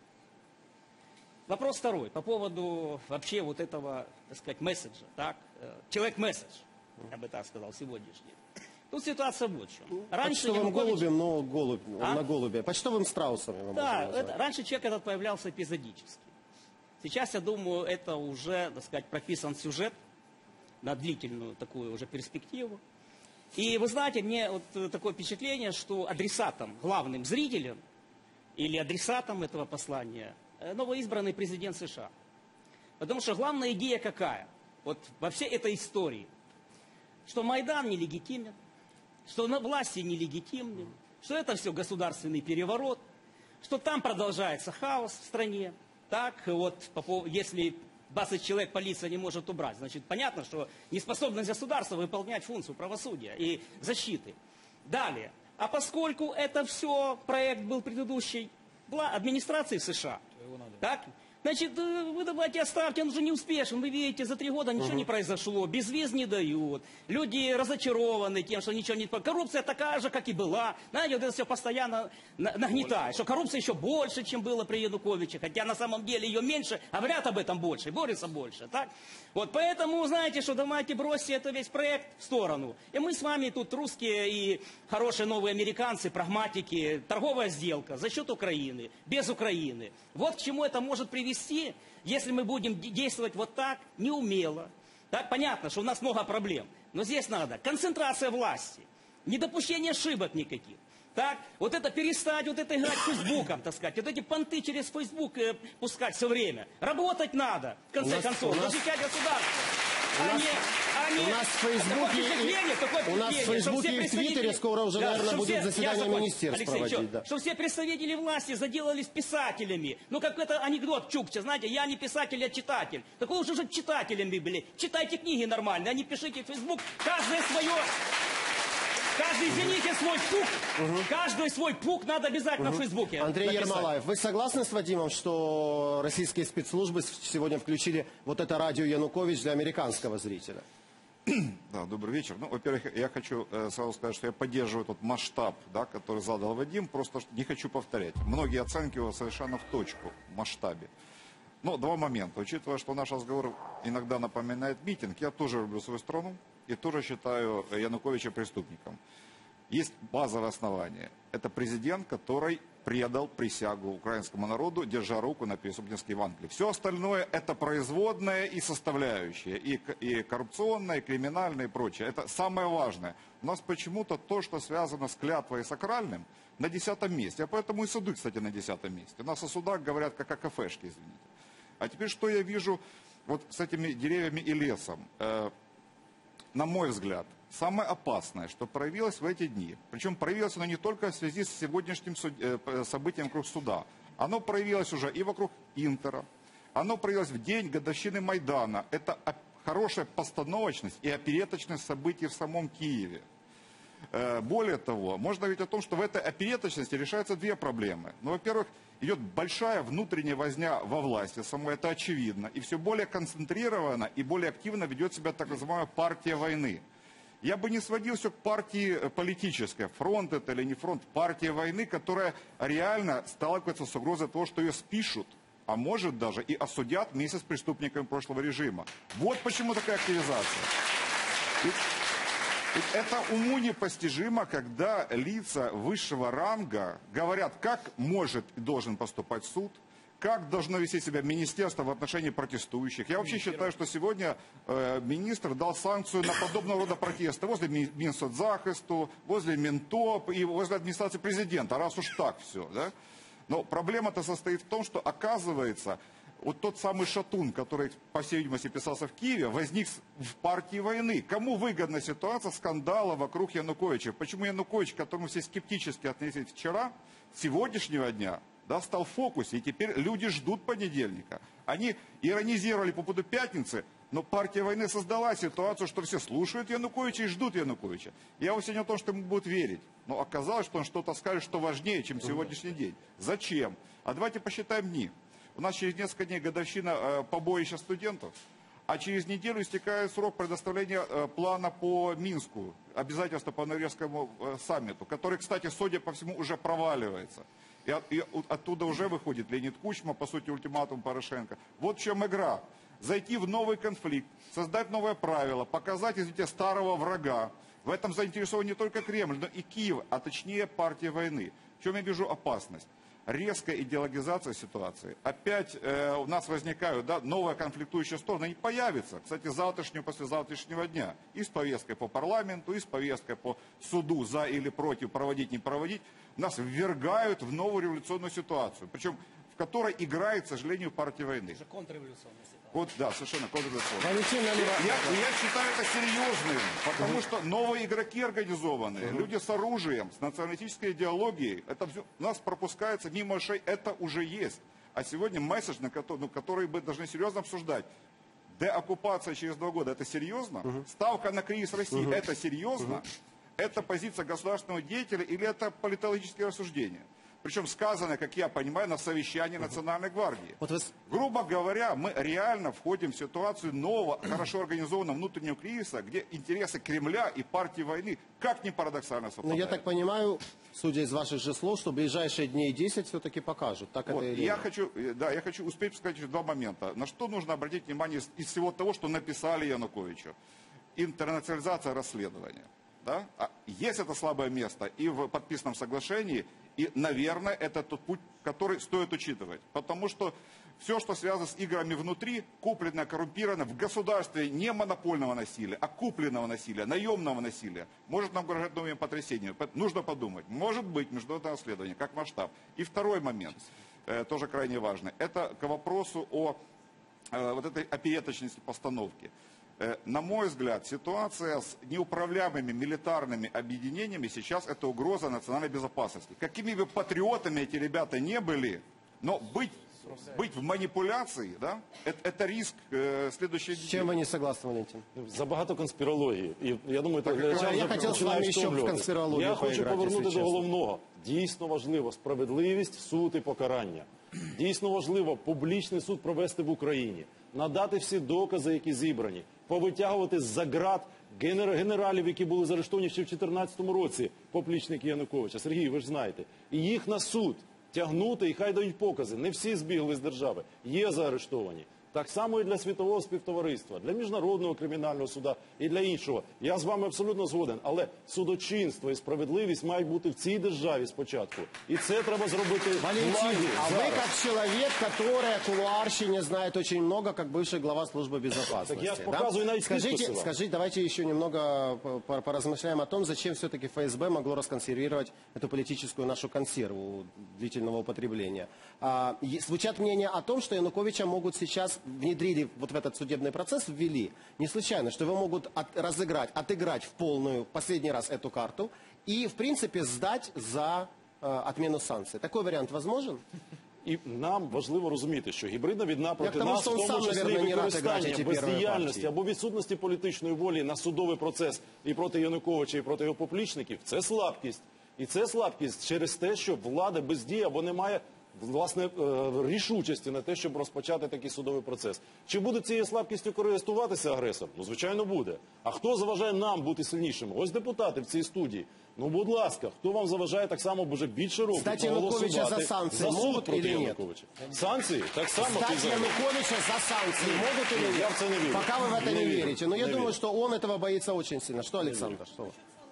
Вопрос второй. По поводу вообще вот этого, так сказать, месседжа. Так? Человек-месседж, я бы так сказал, сегодняшний. Тут ситуация вот в чем. Почтовым голубем, но голубь, на голубе. Почтовым страусом. Да, раньше человек этот появлялся эпизодически. Сейчас, я думаю, это уже, так сказать, прописан сюжет на длительную такую уже перспективу. И вы знаете, мне вот такое впечатление, что адресатом, главным зрителем или адресатом этого послания новоизбранный президент США. Потому что главная идея какая? Вот во всей этой истории. Что Майдан нелегитимен, что на власти нелегитимны, что это все государственный переворот, что там продолжается хаос в стране. Так вот, если 20 человек полиция не может убрать, значит, понятно, что неспособность государства выполнять функцию правосудия и защиты. Далее. А поскольку это все проект был предыдущей администрации в США, так, значит, вы давайте оставьте, он уже не успешен. Вы видите, за 3 года ничего не произошло, безвиз не дают. Люди разочарованы тем, что ничего не... Коррупция такая же, как и была. Знаете, вот это все постоянно нагнетает, что коррупция еще больше, чем было при Януковиче. Хотя на самом деле ее меньше, а говорят об этом больше, борются больше. Так? Вот поэтому, знаете, что давайте бросьте это весь проект в сторону. И мы с вами тут русские и хорошие новые американцы, прагматики, торговая сделка за счет Украины, без Украины. Вот к чему это может привести, если мы будем действовать вот так, неумело. Так, понятно, что у нас много проблем, но здесь надо концентрация власти, недопущение ошибок никаких. Так, вот это перестать, вот это играть Фейсбуком, так сказать, вот эти понты через Фейсбук пускать все время. Работать надо, в конце концов, защищать государство. У нас в Фейсбуке и в Твиттере скоро уже, наверное, будет заседание министерств проводить. Да. Что все представители власти заделались писателями. Ну, как это анекдот Чукча, знаете, я не писатель, а читатель. Так вы уже читателями были. Читайте книги нормально, а не пишите в Фейсбук каждое свое... Каждый, извините, свой пук. Каждый свой пук надо обязательно в Фейсбуке Андрей написать. Ермолаев, вы согласны с Вадимом, что российские спецслужбы сегодня включили вот это радио Янукович для американского зрителя? Да, добрый вечер. Ну, во-первых, я хочу сразу сказать, что я поддерживаю тот масштаб, да, который задал Вадим, просто не хочу повторять. Многие оценки его совершенно в точку, в масштабе. Но 2 момента. Учитывая, что наш разговор иногда напоминает митинг, я тоже люблю свою страну и тоже считаю Януковича преступником. есть базовое основание. Это президент, который предал присягу украинскому народу, держа руку на преступницкой Евангелии. Все остальное это производное и составляющие, и коррупционное, и криминальное, и прочее. Это самое важное. У нас почему-то то, что связано с клятвой и сакральным, на 10-м месте. А поэтому и суды, кстати, на 10-м месте. У нас о судах говорят как о кафешке, извините. А теперь что я вижу вот с этими деревьями и лесом? На мой взгляд, самое опасное, что проявилось в эти дни, причем проявилось оно не только в связи с сегодняшним событием вокруг суда, оно проявилось уже и вокруг Интера, оно проявилось в день годовщины Майдана. Это хорошая постановочность и опереточность событий в самом Киеве. Более того, можно говорить о том, что в этой опереточности решаются две проблемы. Ну, во-первых, идет большая внутренняя возня во власти, само это очевидно, и все более концентрированно и более активно ведет себя так называемая партия войны. Я бы не сводил все к партии политической, фронт это или не фронт, партия войны, которая реально сталкивается с угрозой того, что ее спишут, а может даже и осудят вместе с преступниками прошлого режима. Вот почему такая активизация. Это уму непостижимо, когда лица высшего ранга говорят, как может и должен поступать суд, как должно вести себя министерство в отношении протестующих. Я вообще считаю, что сегодня министр дал санкцию на подобного рода протесты возле Минсоцзахисту, возле Минтоп и возле администрации президента, раз уж так все. Да? Но проблема-то состоит в том, что оказывается, вот тот самый шатун, который, по всей видимости, писался в Киеве, возник в партии войны. Кому выгодна ситуация скандала вокруг Януковича? Почему Янукович, к которому все скептически относились вчера, сегодняшнего дня, да, стал в фокусе, и теперь люди ждут понедельника. Они иронизировали по поводу пятницы, но партия войны создала ситуацию, что все слушают Януковича и ждут Януковича. Я вовсе не о том, что ему будут верить, но оказалось, что он что-то скажет, что важнее, чем сегодняшний день. Зачем? А давайте посчитаем дни. У нас через несколько дней годовщина побоища студентов, а через неделю истекает срок предоставления плана по Минску, обязательства по Норвежскому саммиту, который, кстати, судя по всему, уже проваливается. И оттуда уже выходит Леонид Кучма, по сути, ультиматум Порошенко. Вот в чем игра. Зайти в новый конфликт, создать новое правило, показать, извините, старого врага. В этом заинтересован не только Кремль, но и Киев, а точнее партия войны. В чем я вижу опасность? Резкая идеологизация ситуации. Опять у нас возникают, да, новые конфликтующие стороны. Они появятся, кстати, завтрашнего, послезавтрашнего дня. И с повесткой по парламенту, и с повесткой по суду за или против, проводить, не проводить. Нас ввергают в новую революционную ситуацию. Причем в которой играет, к сожалению, партия войны. Это контрреволюционная ситуация. Вот, да, совершенно контрреволюционная. Я считаю это серьезным, потому что новые игроки организованные, люди с оружием, с националистической идеологией, это все, у нас пропускается мимо ушей, это уже есть. А сегодня месседж, который мы должны серьезно обсуждать. Деоккупация через 2 года, это серьезно? Ставка на кризис России, это серьезно? Это позиция государственного деятеля или это политологические рассуждения? Причем сказано, как я понимаю, на совещании Национальной гвардии. Грубо говоря, мы реально входим в ситуацию нового, хорошо организованного внутреннего кризиса, где интересы Кремля и партии войны, как ни парадоксально, совпадают. Но я так понимаю, судя из ваших же слов, что ближайшие дней 10 все-таки покажут. Так вот, это я хочу успеть сказать еще 2 момента. На что нужно обратить внимание из всего того, что написали Януковичу? Интернационализация расследования. Да? Есть это слабое место и в подписанном соглашении, и, наверное, это тот путь, который стоит учитывать. Потому что все, что связано с играми внутри, куплено, коррумпировано в государстве не монопольного насилия, а купленного насилия, наемного насилия, может нам угрожать новыми потрясениями. Нужно подумать. Может быть международное расследование, как масштаб. И второй момент, тоже крайне важный, это к вопросу о вот этой опереточности постановки. На мой взгляд, ситуация с неуправляемыми милитарными объединениями сейчас это угроза национальной безопасности. Какими бы патриотами эти ребята не были, но быть в манипуляции, да, это риск следующей... С чем вы не согласны, Валентин? Забагато конспірології. І я думаю, я хотів з вами ще в конспірологію Я хочу повернути до головного. Дійсно важливо справедливість, суд і покарання. Дійсно важливо публічний суд провести в Україні, надати всі докази, які зібрані, повитягувати з-за ґрат генералів, які були заарештовані ще в 2014 році, поплічники Януковича. Сергій, ви ж знаєте. І їх на суд тягнути, і хай дають покази. Не всі збігли з держави. Є заарештовані. Так само і для світового співтовариства, для Міжнародного кримінального суда і для іншого. Я з вами абсолютно згоден, але судочинство і справедливість мають бути в цій державі спочатку. І це треба зробити Валентин, владі а зараз. вы как человек, который о кулуарщине знает очень много, как бывший глава службы безопасности. Так я да? показываю навіть підписи вам. Скажите, давайте еще немного поразмышляем о том, зачем все-таки ФСБ могло расконсервировать эту политическую нашу консерву длительного употребления. Звучат мнения о том, что Януковича могут сейчас внедрили вот в этот судебный процесс, ввели не случайно, что его могут отыграть в полную, последний раз эту карту и, в принципе, сдать за отмену санкций. Такой вариант возможен? І нам важливо розуміти, що гібридна війна проти тому, нас, що в він тому сам, числі наверное, не рад використання грати ці перші бездіяльності партії. або відсутності політичної волі на судовий процес і проти Януковича, і проти його поплічників, це слабкість. І це слабкість через те, що влада бездіє або не має власне рішучості на те, щоб розпочати такий судовий процес. Чи буде цією слабкістю користуватися агресор? Ну, звичайно, буде. А хто заважає нам бути сильнішими? Ось депутати в цій студії. Ну, будь ласка, хто вам заважає так само, бо вже більше років Сдать Януковича за санкции суд могут проти или нет? Януковича? Санкції? Так само. Сдать Януковича за санкции могут или нет? Я в це не вірю. Пока вы в это не вірю. верите. Но я Не думаю, вірю. что он этого боится очень сильно. Что, Александр? Что?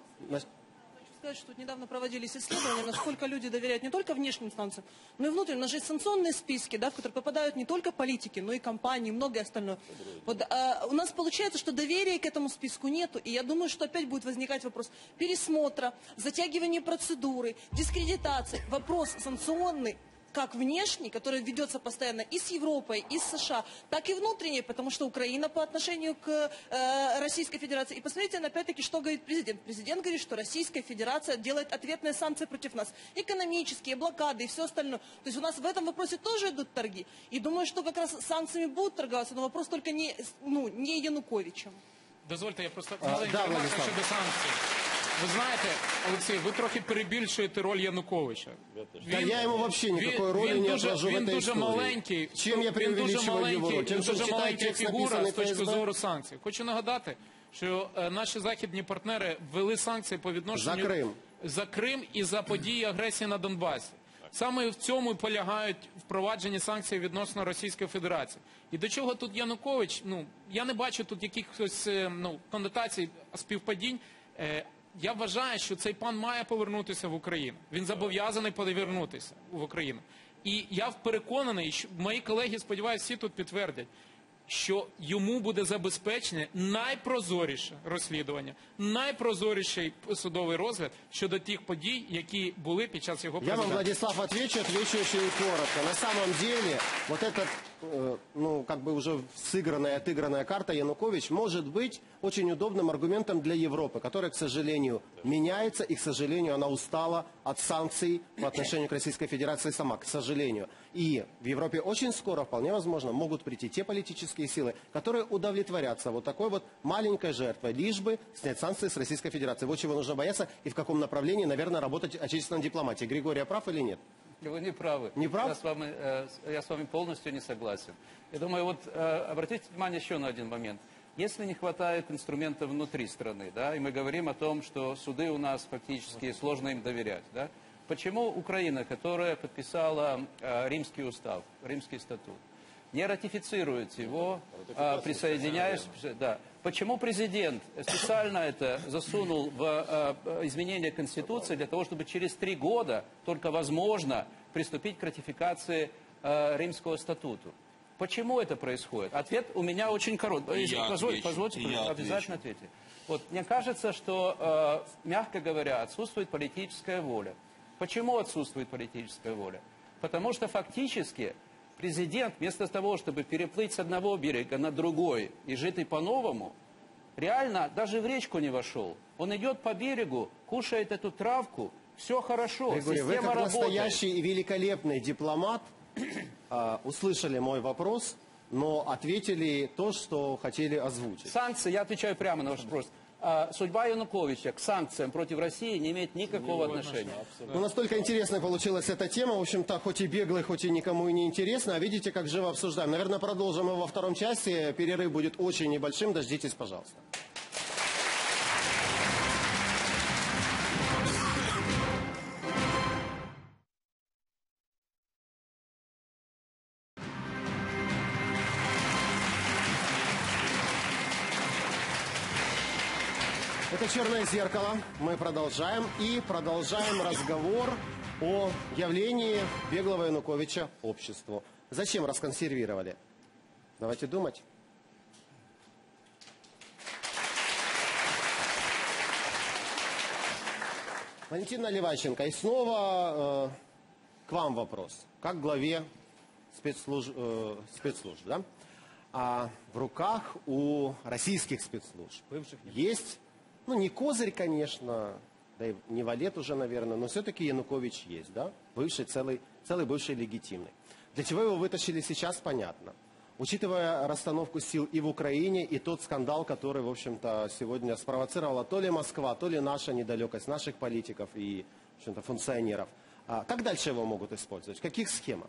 Сказать, что тут недавно проводились исследования, насколько люди доверяют не только внешним санкциям, но и внутренним. У нас же есть санкционные списки, да, в которые попадают не только политики, но и компании, и многое остальное. Вот, у нас получается, что доверия к этому списку нету, и я думаю, что опять будет возникать вопрос пересмотра, затягивания процедуры, дискредитации. Вопрос санкционный, как внешний, который ведется постоянно и с Европой, и с США, так и внутренний, потому что Украина по отношению к Российской Федерации. И посмотрите, опять-таки, что говорит президент. Президент говорит, что Российская Федерация делает ответные санкции против нас. Экономические, блокады и все остальное. То есть у нас в этом вопросе тоже идут торги. И думаю, что как раз санкциями будут торговаться, но вопрос только не Януковичем. Дозвольте, я просто маленьку ремарку щодо санкцій. Ви знаєте, Олексій, ви трохи перебільшуєте роль Януковича. Да я ему вообще никакой роли не отвожу в этой дуже истории. маленький, Чем я преувеличиваю его роль? Тем, что дуже читаю маленька текст, фігура написанный з точки ФСБ? зору санкцій. Хочу нагадати, що наші західні партнери ввели санкції по відношенню за Крим і за події агресії на Донбасі. Саме в цьому і полягають впроваджені санкції відносно Російської Федерації. І до чого тут Янукович? Ну, я не бачу тут якихось коннотацій, співпадінь. Я вважаю, що цей пан має повернутися в Україну. Він зобов'язаний повернутися в Україну. І я переконаний, що мої колеги, сподіваюся, всі тут підтвердять, що йому буде забезпечене найпрозоріше розслідування, найпрозоріший судовий розгляд щодо тих подій, які були під час його президентства. Я вам, Владислав, отвечу очень коротко. На самом деле, вот этот, как бы уже сыгранная, отыгранная карта Янукович может быть очень удобным аргументом для Европы, которая, к сожалению, меняется, и, к сожалению, она устала от санкций по отношению к Российской Федерации сама, к сожалению. И в Европе очень скоро, вполне возможно, могут прийти те политические силы, которые удовлетворятся вот такой вот маленькой жертвой, лишь бы снять санкции с Российской Федерации. Вот чего нужно бояться и в каком направлении, наверное, работать отечественной дипломатии. Григорий, прав или нет? Вы не правы. Не прав? Я с вами полностью не согласен. Я думаю, вот обратите внимание еще на один момент. Если не хватает инструментов внутри страны, да, и мы говорим о том, что суды у нас фактически сложно им доверять, да, почему Украина, которая подписала Римский устав, Римский статут, не ратифицирует его, присоединяясь... Да. Почему президент специально это засунул в изменение Конституции для того, чтобы через 3 года только возможно приступить к ратификации Римского статута? Почему это происходит? Ответ у меня очень короткий. Позвольте, обязательно ответить. Вот, мне кажется, что, мягко говоря, отсутствует политическая воля. Почему отсутствует политическая воля? Потому что фактически президент, вместо того, чтобы переплыть с одного берега на другой и жить по-новому, реально даже в речку не вошел. Он идет по берегу, кушает эту травку, все хорошо, Григорий, система вы как работает. настоящий и великолепный дипломат услышали мой вопрос, но ответили то, что хотели озвучить. Санкции, я отвечаю прямо на ваш вопрос. Судьба Януковича к санкциям против России не имеет никакого отношения. Ну, настолько интересной получилась эта тема. В общем-то, хоть и беглый, хоть и никому и не интересно. А видите, как живо обсуждаем. Наверное, продолжим его во втором части. Перерыв будет очень небольшим. Дождитесь, пожалуйста. Это «Черное зеркало». Мы продолжаем. И продолжаем разговор о явлении беглого Януковича обществу. Зачем расконсервировали? Давайте думать. Валентина Наливайченко, и снова к вам вопрос. Как главе спецслужб, да? А в руках у российских спецслужб есть, ну не козырь, конечно, да и не валет уже, наверное, но все-таки Янукович есть, да? Бывший, целый бывший легитимный. Для чего его вытащили сейчас, понятно. Учитывая расстановку сил и в Украине, и тот скандал, который, в общем-то, сегодня спровоцировала то ли Москва, то ли наша недалекость наших политиков и, в общем-то, функционеров. Как дальше его могут использовать? В каких схемах?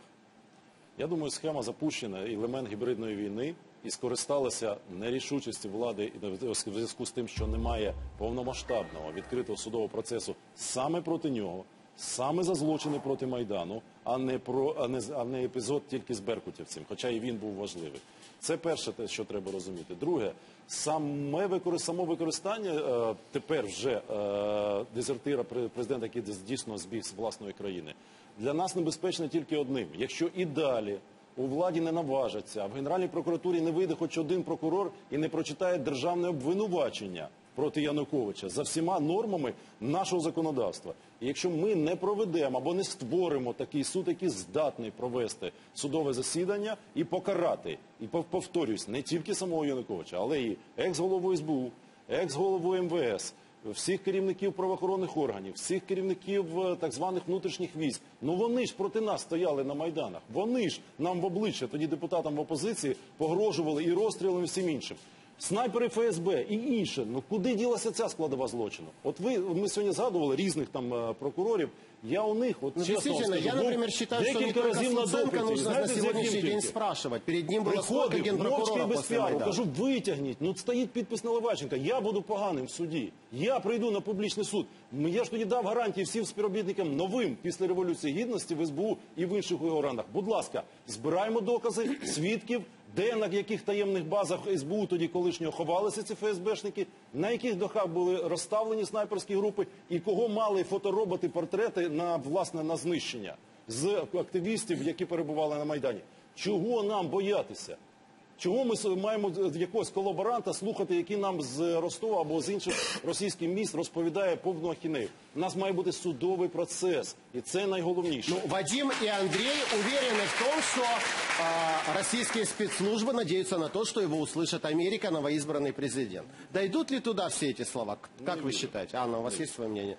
Я думаю, схема запущена, елемент гібридної війни, і скористалася нерішучості влади у зв'язку з тим, що немає повномасштабного відкритого судового процесу саме проти нього, саме за злочини проти Майдану, а не епізод тільки з беркутівцем, хоча і він був важливий. Це перше те, що треба розуміти. Друге, само використання тепер вже дезертира президента, який дійсно збіг з власної країни, для нас небезпечно тільки одним. Якщо і далі у владі не наважаться, а в Генеральній прокуратурі не вийде хоч один прокурор і не прочитає державне обвинувачення проти Януковича за всіма нормами нашого законодавства. І якщо ми не проведемо або не створимо такий суд, який здатний провести судове засідання і покарати, і повторюсь, не тільки самого Януковича, але і екс-голову СБУ, екс-голову МВС, всіх керівників правоохоронних органів, всіх керівників так званих внутрішніх військ. Ну вони ж проти нас стояли на Майданах. Вони ж нам в обличчя, тоді депутатам в опозиції, погрожували і розстрілами, і всім іншим. Снайпери ФСБ і інше. Ну куди ділася ця складова злочину? От ми сьогодні згадували різних там прокурорів. Я у них, вот честно вам скажу, я, например, считаю, что не только Луценко нужно на сегодняшний день спрашивать. Перед ним было сколько генпрокуроров после Майдана. Кажу, витягніть. Ну, стоїть підпис Наливайченка. Я буду поганим в суді. Я прийду на публічний суд. Я ж тоді дав гарантії всім співробітникам новим після Революції Гідності в СБУ і в інших органах. Будь ласка, збираємо докази, свідків, де на яких таємних базах СБУ тоді колишнього ховалися ці ФСБшники, на яких дахах були розставлені снайперські групи і кого мали фотороботи, портрети на знищення з активістів, які перебували на Майдані. Чого нам боятися? Чого ми маємо якогось колаборанта слухати, який нам з Ростова або з інших російських міст розповідає повну ахінею? У нас має бути судовий процес, і це найголовніше. Ну, Вадим и Андрей уверены в том, что российские спецслужбы надеются на то, что его услышит Америка, новоизбранный президент. Дойдут ли туда все эти слова? Как вы считаете? Анна, у вас есть свое мнение?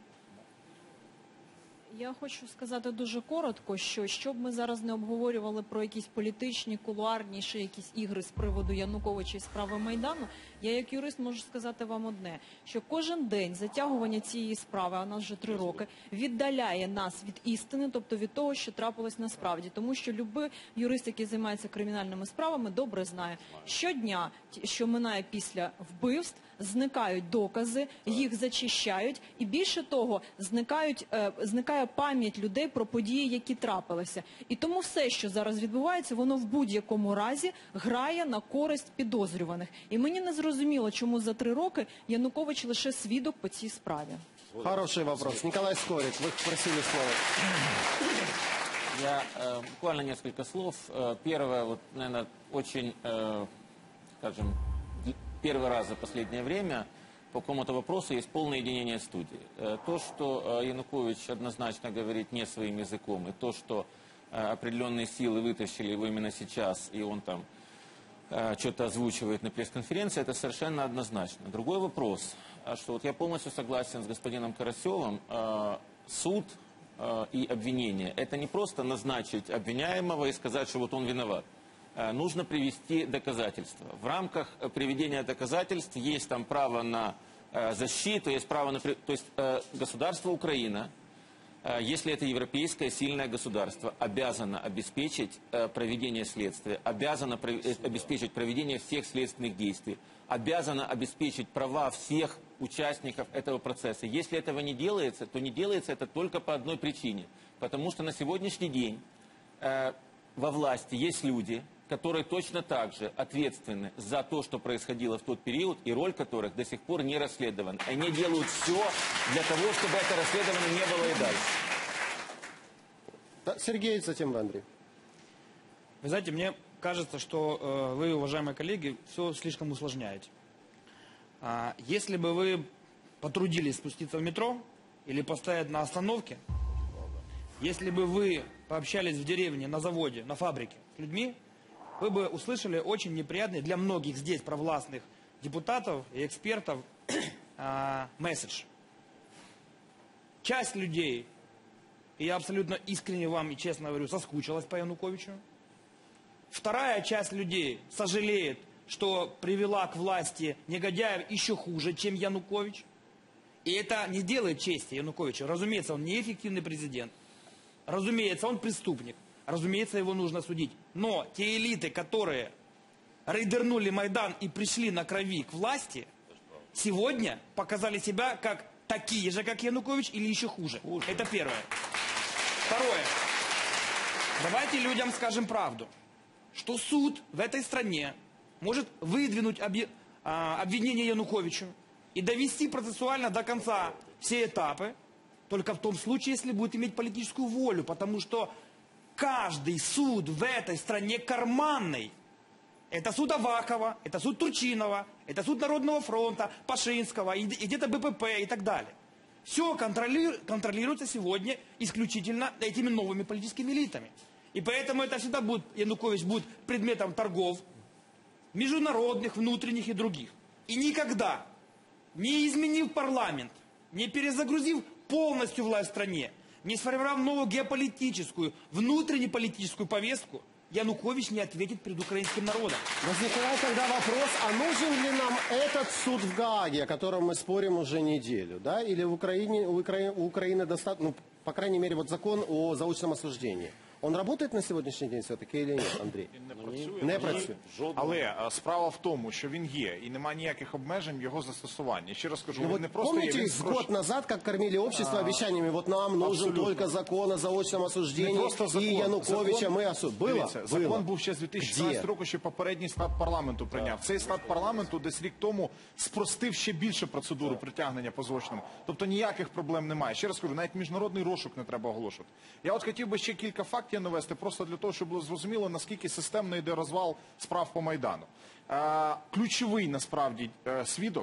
Я хочу сказати дуже коротко, що щоб ми зараз не обговорювали про якісь політичні, кулуарні, ще якісь ігри з приводу Януковича і справи Майдану, я як юрист можу сказати вам одне, що кожен день затягування цієї справи, а нас вже 3 роки, віддаляє нас від істини, тобто від того, що трапилось насправді. Тому що любий юрист, який займається кримінальними справами, добре знає, щодня, що минає після вбивств, зникають докази, їх зачищають, і більше того, зникає пам'ять людей про події, які трапилися. І тому все, що зараз відбувається, воно в будь-якому разі грає на користь підозрюваних. І мені не зрозуміло, чому за 3 роки Янукович лише свідок по цій справі. Хороший вопрос. Николай Скорик, вы просили слово. Я буквально несколько слов. Первое, вот, наверное, очень, скажем, первый раз за последнее время по какому-то вопросу есть полное единение студии. То, что Янукович однозначно говорит не своим языком, и то, что определенные силы вытащили его именно сейчас, и он там что-то озвучивает на пресс-конференции, это совершенно однозначно. Другой вопрос, что вот я полностью согласен с господином Карасевым, суд и обвинение. Это не просто назначить обвиняемого и сказать, что вот он виноват. Нужно привести доказательства. В рамках приведения доказательств есть там право на защиту, есть право на... То есть государство Украина, если это европейское сильное государство, обязано обеспечить проведение следствия, обязано обеспечить проведение всех следственных действий, обязано обеспечить права всех участников этого процесса. Если этого не делается, то не делается это только по одной причине. Потому что на сегодняшний день во власти есть люди, которые точно так же ответственны за то, что происходило в тот период, и роль которых до сих пор не расследована. Они делают все для того, чтобы это расследование не было и дальше. Сергей, затем Андрей. Вы знаете, мне кажется, что вы, уважаемые коллеги, все слишком усложняете. Если бы вы потрудились спуститься в метро или постоять на остановке, если бы вы пообщались в деревне, на заводе, на фабрике с людьми, вы бы услышали очень неприятный для многих здесь провластных депутатов и экспертов месседж. Часть людей, и я абсолютно искренне вам и честно говорю, соскучилась по Януковичу. Вторая часть людей сожалеет, что привела к власти негодяев еще хуже, чем Янукович. И это не делает чести Януковичу. Разумеется, он неэффективный президент. Разумеется, он преступник. Разумеется, его нужно судить. Но те элиты, которые рейдернули Майдан и пришли на крови к власти, сегодня показали себя как такие же, как Янукович, или еще хуже. Это первое. Второе. Давайте людям скажем правду, что суд в этой стране может выдвинуть обвинение Януковичу и довести процессуально до конца все этапы, только в том случае, если будет иметь политическую волю, потому что каждый суд в этой стране карманный. Это суд Авакова, это суд Турчинова, это суд Народного фронта, Пашинского, и где-то БПП и так далее. Все контролируется сегодня исключительно этими новыми политическими элитами. И поэтому это всегда будет, Янукович будет предметом торгов, международных, внутренних и других. И никогда, не изменив парламент, не перезагрузив полностью власть в стране, не сформировав новую геополитическую, внутреннеполитическую повестку, Янукович не ответит перед украинским народом. Возникает тогда вопрос, а нужен ли нам этот суд в Гааге, о котором мы спорим уже неделю, да? Или у Украины достаточно, ну, по крайней мере, вот закон о заочном осуждении. Он работает на сьогоднішній день все-таки или ні, Андрій? Не працює. Але справа в тому, що він є, і немає ніяких обмежень в його застосуванні. Ще раз кажу, ну, він не просто помните, є... Помните, год назад, как кормили общество обещаниями, вот нам нужен только закон о заочном осуждении, и Януковича мы осудили. Было. Закон був ще з 2016 року, ще попередній склад парламенту прийняв. Цей склад парламенту десь рік тому спростив ще більше процедуру притягнення по злочинам. Тобто ніяких проблем немає. Ще раз кажу, навіть міжнародний розшук не треба оголошувати. Я от хотів би ще кілька фактів навести, просто для того, щоб було зрозуміло, наскільки системно йде розвал справ по Майдану. Ключовий, насправді, свідок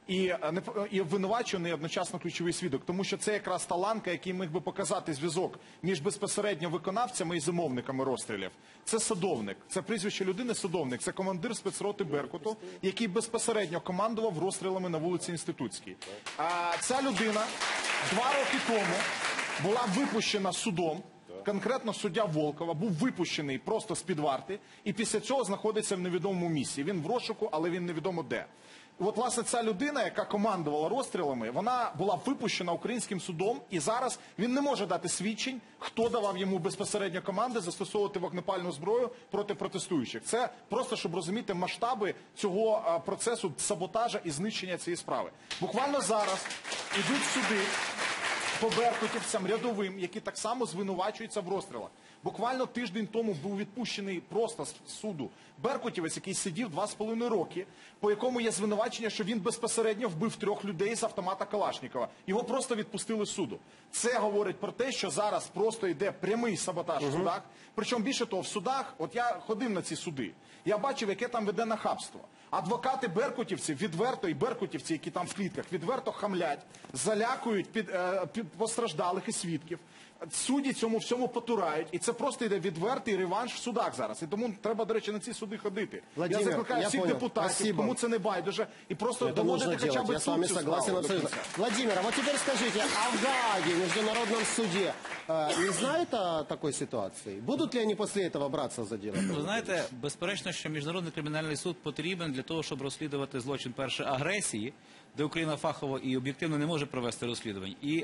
і обвинувачений одночасно ключовий свідок, тому що це якраз та ланка, який міг би показати зв'язок між безпосередньо виконавцями і замовниками розстрілів. Це Садовник, це прізвище людини Садовник, це командир спецроти Беркуту, який безпосередньо командував розстрілами на вулиці Інститутській. Ця людина 2 роки тому була випущена судом. Конкретно суддя Волкова був випущений просто з-під варти і після цього знаходиться в невідомому місці. Він в розшуку, але він невідомо де. І от, власне, ця людина, яка командувала розстрілами, вона була випущена українським судом, і зараз він не може дати свідчень, хто давав йому безпосередньо команди застосовувати вогнепальну зброю проти протестуючих. Це просто, щоб розуміти масштаби цього процесу саботажа і знищення цієї справи. Буквально зараз ідуть суди по беркутівцям рядовим, які так само звинувачуються в розстрілах. Буквально тиждень тому був відпущений просто з суду беркутівець, який сидів 2,5 роки, по якому є звинувачення, що він безпосередньо вбив 3 людей з автомата Калашнікова. Його просто відпустили з суду. Це говорить про те, що зараз просто йде прямий саботаж в судах. Причому більше того, в судах, от я ходив на ці суди, я бачив, яке там веде нахабство. Адвокати беркутівців відверто, і беркутівці, які там в клітках, відверто хамлять, залякують постраждалих і свідків. Судді цьому всьому потурають, і це просто йде відвертий реванш в судах зараз. І тому треба, до речі, на ці суди ходити. Владимир, я закликаю всіх депутатів, спасибо. кому це не байдуже, і просто доводити хоча б я с вами согласен абсолютно. Владимир, а вот теперь скажите, а в Гааге, в Международном суде, не знают о такой ситуации? Будут ли они после этого браться за дело? Ви знаєте, безперечно, що Міжнародний кримінальний суд потрібен для того, щоб розслідувати злочин перше агресії, де Україна фахово і об'єктивно не може провести розслідувань, і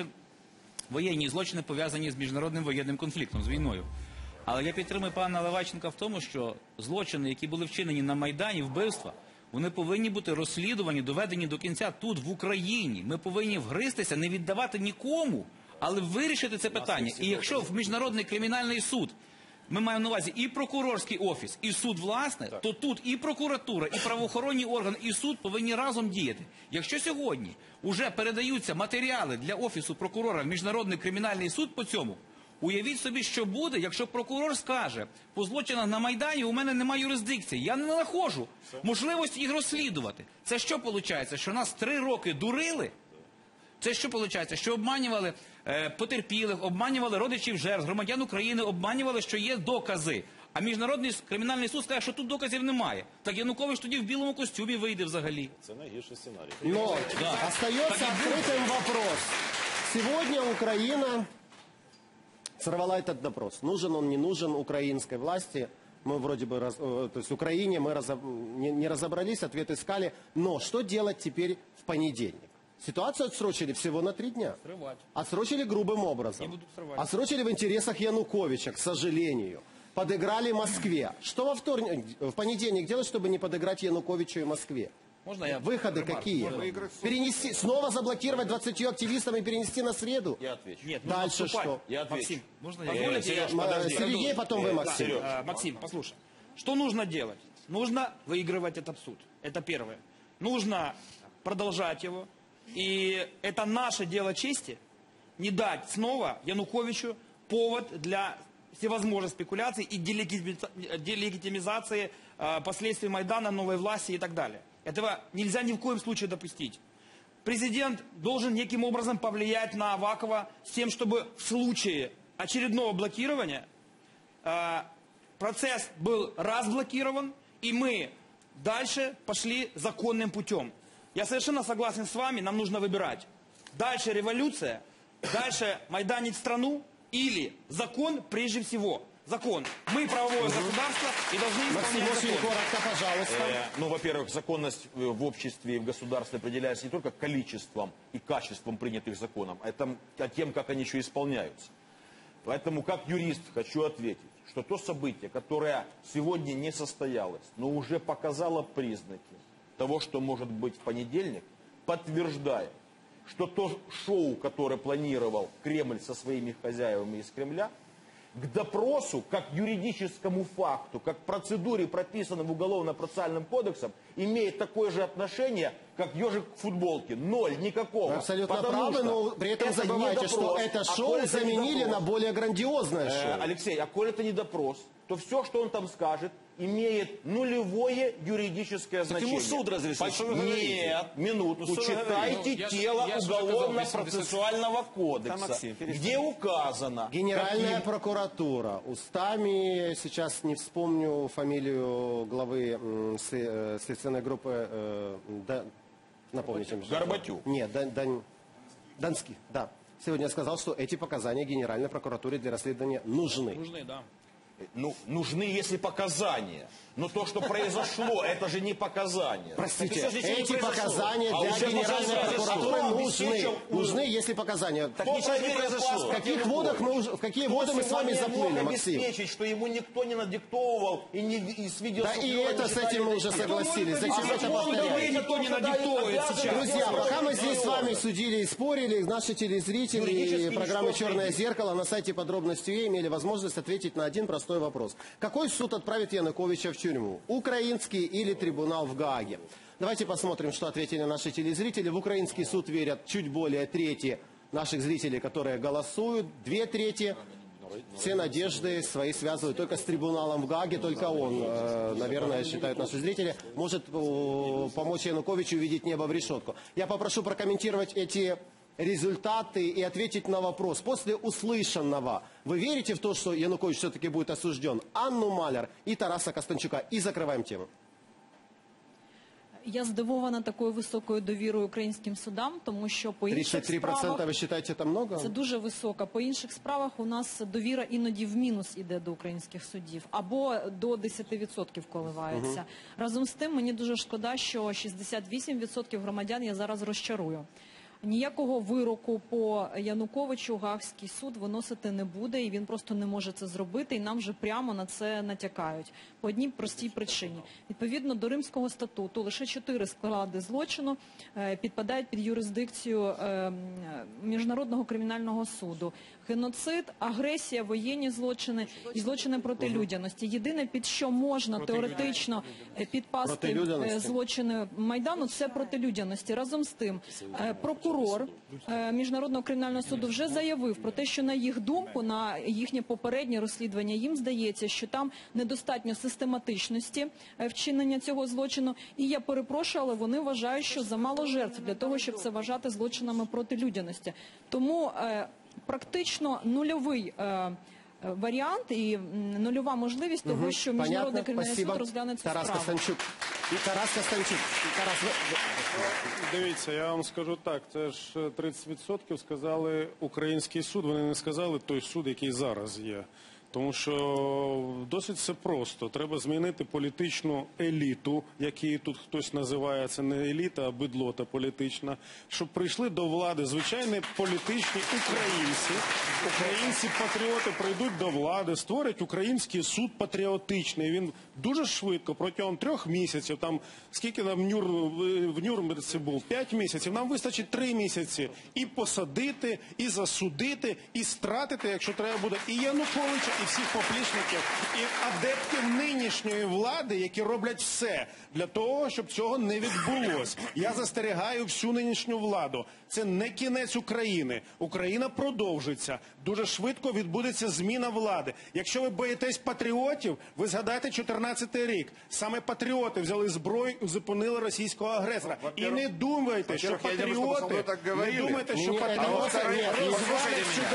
воєнні злочини пов'язані з міжнародним воєнним конфліктом, з війною. Але я підтримую пана Леваченка в тому, що злочини, які були вчинені на Майдані, вбивства, вони повинні бути розслідувані, доведені до кінця тут, в Україні. Ми повинні вгристися, не віддавати нікому, але вирішити це питання. І якщо в Міжнародний кримінальний суд ми маємо на увазі і прокурорський офіс, і суд, власне, то тут і прокуратура, і правоохоронні органи, і суд повинні разом діяти. Якщо сьогодні вже передаються матеріали для Офісу прокурора в Міжнародний кримінальний суд по цьому, уявіть собі, що буде, якщо прокурор скаже, по злочинах на Майдані у мене немає юрисдикції, я не знаходжу можливості їх розслідувати. Це що виходить? Що нас 3 роки дурили? Це що виходить? Що обманювали потерпілих, обманювали родичів жертв, громадян України, обманювали, що є докази. А Міжнародний кримінальний суд скаже, що тут доказів немає. Так Янукович тоді в білому костюмі вийде взагалі. Це найгірший сценарій. Но остается открытым вопрос. Сегодня Украина сорвала этот допрос. Нужен он, не нужен украинской власти. Мы вроде бы, то есть Украине мы не разобрались, ответ искали. Но что делать теперь в понедельник? Ситуацию отсрочили всего на 3 дня. Отсрочили грубым образом. Отсрочили в интересах Януковича, к сожалению. Подыграли Москве. Что в понедельник делать, чтобы не подыграть Януковичу и Москве? Можно я? Выходы какие? Перенести, снова заблокировать 20 активистам и перенести на среду? Я отвечу. Нет, дальше что? Я отвечу. Максим, можно я? Позволите, Сергей, потом вы, Максим. Максим, послушай. Что нужно делать? Нужно выигрывать этот суд. Это первое. Нужно продолжать его. И это наше дело чести не дать снова Януковичу повод для всевозможных спекуляций и делегитимизации последствий Майдана, новой власти и так далее. Этого нельзя ни в коем случае допустить. Президент должен неким образом повлиять на Авакова с тем, чтобы в случае очередного блокирования процесс был разблокирован, и мы дальше пошли законным путем. Я совершенно согласен с вами, нам нужно выбирать. Дальше революция, дальше майданить страну или закон прежде всего. Закон. Мы правовое государство и должны исполнять закон. Коротко, пожалуйста. Ну, во-первых, законность в обществе и в государстве определяется не только количеством и качеством принятых законов, а тем, как они еще исполняются. Поэтому, как юрист, хочу ответить, что то событие, которое сегодня не состоялось, но уже показало признаки того, что может быть в понедельник, подтверждает, что то шоу, которое планировал Кремль со своими хозяевами из Кремля, к допросу, как юридическому факту, как процедуре, прописанной Уголовно-процессуальным кодексом, имеет такое же отношение, как ежик к футболке. 0, никакого. Вы абсолютно правы, но при этом забывайте, что это шоу заменили на более грандиозное шоу. Алексей, а коль это не допрос, то все, что он там скажет, имеет нулевое юридическое значение. Ему суд разрешил. Нет, минутку, читайте тело Уголовно-процессуального кодекса, где указано... Генеральная прокуратура устами, сейчас не вспомню фамилию главы следственной группы, напомните. Горбатюк. Нет, Донский, да. Сегодня сказал, что эти показания Генеральной прокуратуре для расследования нужны. Нужны, да. Ну, нужны, если показания. Но то, что произошло, это же не показания. Простите, эти показания для Генеральной прокуратуры нужны, если показания. Так ничего не произошло. В какие воды мы с вами заплыли, Максим? Обеспечить, что ему никто не надиктовывал и с видео. Да и это с этим мы уже согласились. Зачем это повторять? Никто не надиктовывает сейчас. Друзья, пока мы здесь с вами судили и спорили, наши телезрители программы «Черное зеркало» на сайте подробностей имели возможность ответить на один простой вопрос. Какой суд отправит Януковича в тюрьму? Украинский или трибунал в Гааге? Давайте посмотрим, что ответили наши телезрители. В украинский суд верят чуть более трети наших зрителей, которые голосуют. 2/3 все надежды свои связывают только с трибуналом в Гааге. Только он, наверное, считают наши зрители, может помочь Януковичу увидеть небо в решетку. Я попрошу прокомментировать эти результаты и ответить на вопрос. После услышанного, вы верите в то, что Янукович все-таки будет осужден? Анну Маляр и Тараса Костанчука. И закрываем тему. Я здивована такою високою довірою українським судам, тому що по інших 33% справах... ви вважаєте, це много? Це дуже висока. По інших справах у нас довіра іноді в мінус іде до українських судів, або до 10% коливається. Разом з тим, мені дуже шкода, що 68% громадян я зараз розчарую. ніякого вироку по Януковичу Гаазький суд виносити не буде, і він просто не може це зробити, і нам вже прямо на це натякають. По одній простій причині. Відповідно до Римського статуту, лише 4 склади злочину підпадають під юрисдикцію Міжнародного кримінального суду. Геноцид, агресія, воєнні злочини і злочини проти людяності. Єдине, під що можна теоретично підпасти злочини Майдану, це проти людяності. Разом з тим, прокурор Міжнародного кримінального суду вже заявив про те, що на їх думку, на їхнє попереднє розслідування, їм здається, що там недостатньо систематичності вчинення цього злочину. І я перепрошую, але вони вважають, що замало жертв для того, щоб це вважати злочинами проти людяності. Тому практично нульовий варіант і нульова можливість того, що Міжнародний кримінальний суд розгляне цю справу. Тарас Костянчук. Дивіться, я вам скажу так, це ж 30% сказали український суд, вони не сказали той суд, який зараз є. Тому що досить все просто. Треба змінити політичну еліту, які тут хтось називає, це не еліта, а бидлота політична, щоб прийшли до влади звичайні політичні українці. Українці-патріоти прийдуть до влади, створять український суд патріотичний. Він дуже швидко, протягом 3 місяців, там скільки нам в Нюрнберзі був, 5 місяців, нам вистачить 3 місяці і посадити, і засудити, і стратити, якщо треба буде, і Януковича, і всіх поплічників, і адептів нинішньої влади, які роблять все для того, щоб цього не відбулося. Я застерігаю всю нинішню владу. Це не кінець України. Україна продовжиться. Дуже швидко відбудеться зміна влади. Якщо ви боїтесь патріотів, ви згадайте 14-й рік. Саме патріоти взяли зброю і зупинили російського агресора. І не думайте, що патріоти розвалять цю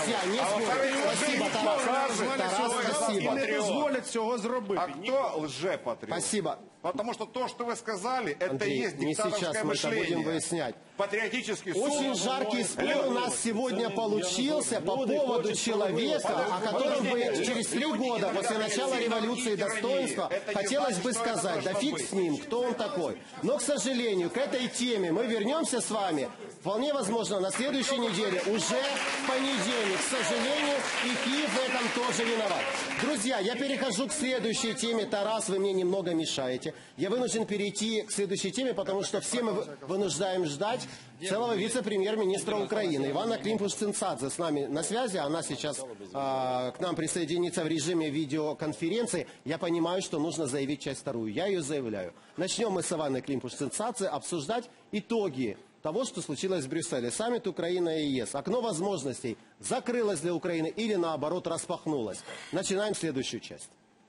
державу. І не дозволять цього зробити. А кто лжепатриот? Спасибо. Потому что то, что вы сказали, это Андрей, и есть не сейчас диктаторское мы это будем мышление. выяснять. Патриотический суд. Очень жаркий спор у нас сегодня получился по поводу человека, о котором бы через 3 года после начала революции достоинства хотелось бы сказать, да фиг с ним, кто он такой. Но, к сожалению, к этой теме мы вернемся с вами, вполне возможно, на следующей неделе, уже в понедельник. К сожалению, и Киев в этом тоже виноват. Друзья, я перехожу к следующей теме. Тарас, вы мне немного мешаете. Я вынужден перейти к следующей теме, потому что все мы вынуждаем ждать целого вице-премьер-министра Украины. Иванна Климпуш-Цинцадзе с нами на связи. Она сейчас к нам присоединится в режиме видеоконференции. Я понимаю, что нужно заявить часть вторую. Я ее заявляю. Начнем мы с Иванной Климпуш-Цинцадзе обсуждать итоги того, что случилось в Брюсселе. Саммит Украина и ЕС. Окно возможностей закрылось для Украины или, наоборот, распахнулось. Начинаем следующую часть.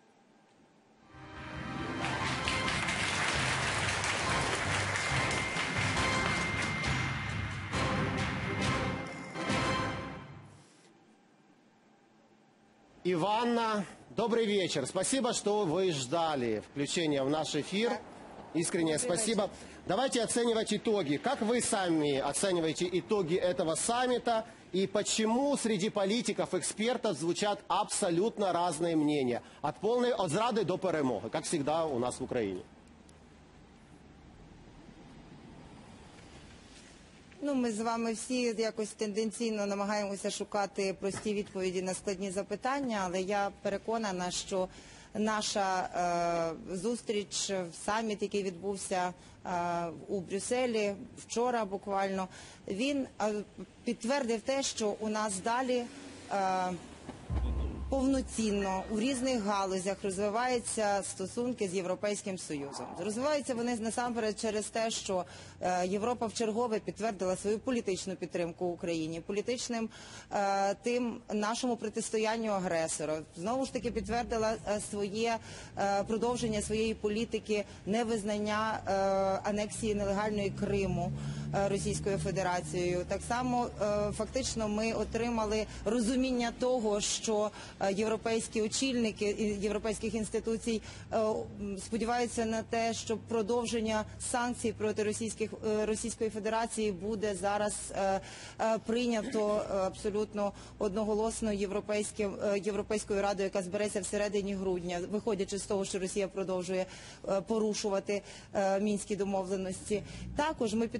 Иванна, добрый вечер. Спасибо, что вы ждали включения в наш эфир. Искреннее спасибо. Давайте оценивать итоги. Как вы сами оцениваете итоги этого саммита? И почему среди политиков, экспертов звучат абсолютно разные мнения? От полной зрады до перемоги, как всегда у нас в Украине. Ну, ми з вами всі якось тенденційно намагаємося шукати прості відповіді на складні запитання, але я переконана, що наша зустріч, саміт, який відбувся у Брюсселі вчора буквально, він підтвердив те, що у нас далі повноцінно у різних галузях розвиваються стосунки з Європейським Союзом. Розвиваються вони насамперед через те, що Європа вчергове підтвердила свою політичну підтримку Україні, політичним тим нашому протистоянню агресору. Знову ж таки підтвердила своє продовження своєї політики невизнання анексії нелегальної Криму Російською Федерацією. Так само фактично ми отримали розуміння того, що європейські очільники європейських інституцій сподіваються на те, що продовження санкцій проти Російської Федерації буде зараз прийнято абсолютно одноголосно Європейською Радою, яка збереться всередині грудня, виходячи з того, що Росія продовжує порушувати мінські домовленості. Також ми підписали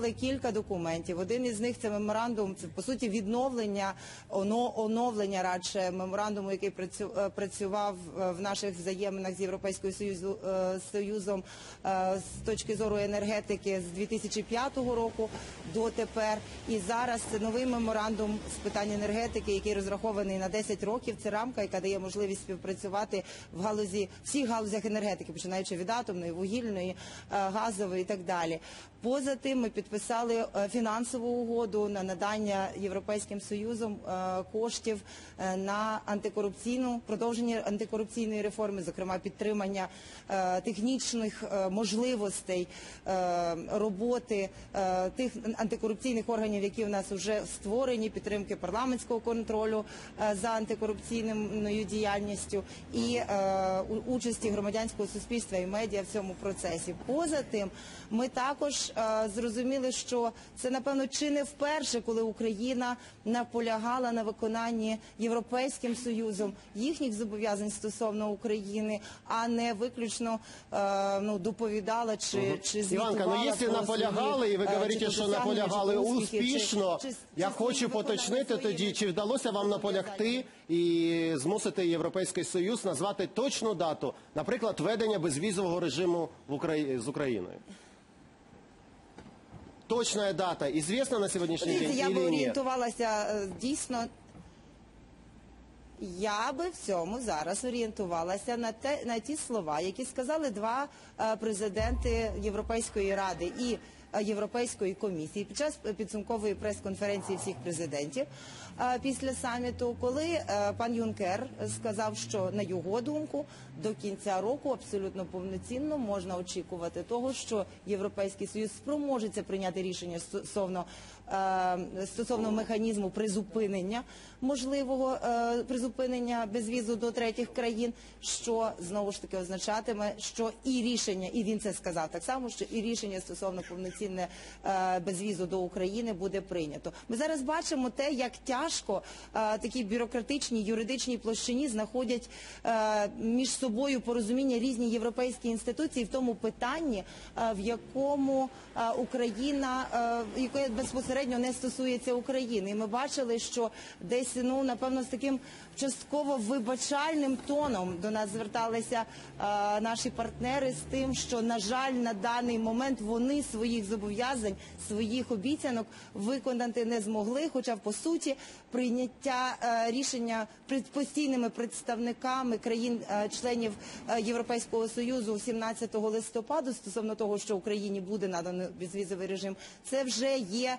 підписали кілька документів. Один із них – це меморандум, це, по суті, відновлення, оновлення, радше, меморандуму, який працював в наших взаєминах з Європейським Союзом з точки зору енергетики з 2005 року до тепер. І зараз це новий меморандум з питань енергетики, який розрахований на 10 років. Це рамка, яка дає можливість співпрацювати в галузі, всіх галузях енергетики, починаючи від атомної, вугільної, газової і так далі. Поза тим ми підписали фінансову угоду на надання Європейським Союзом коштів на продовження антикорупційної реформи, зокрема підтримання технічних можливостей роботи тих антикорупційних органів, які в нас вже створені, підтримки парламентського контролю за антикорупційною діяльністю і участі громадянського суспільства і медіа в цьому процесі. Поза тим, ми також зрозуміли, що це, напевно, чи не вперше, коли Україна наполягала на виконанні Європейським Союзом їхніх зобов'язань стосовно України, а не виключно доповідала чи звітувала. Іванка, ну якщо наполягали, і ви говорите, що наполягали успішно, я хочу поточнити тоді, чи вдалося вам наполягти і змусити Європейський Союз назвати точну дату, наприклад, введення безвізового режиму з Україною? Точная дата известна на сегодняшний день или нет? Я би орієнтувалася дійсно. Я би в цьому зараз орієнтувалася на ті слова, які сказали два президенти Європейської Ради і Європейської комісії під час підсумкової прес-конференції всіх президентів після саміту, коли пан Юнкер сказав, що, на його думку, до кінця року абсолютно повноцінно можна очікувати того, що Європейський Союз спроможеться прийняти рішення стосовно механізму призупинення, можливого призупинення безвізу до третіх країн, що, знову ж таки, означатиме, що і рішення, і він це сказав так само, що і рішення стосовно повноцінне безвізу до України буде прийнято. Ми зараз бачимо те, як тяжко такі бюрократичні, юридичні площині знаходять між собою порозуміння різні європейські інституції в тому питанні, в якому Україна, яке безпосередньо не стосується України. І ми бачили, що десь, напевно, з таким частково вибачальним тоном до нас зверталися наші партнери з тим, що, на жаль, на даний момент вони своїх зобов'язань, своїх обіцянок виконати не змогли, хоча, по суті, прийняття рішення постійними представниками країн-членів Європейського Союзу 17 листопада стосовно того, що Україні буде надано безвізовий режим, це вже є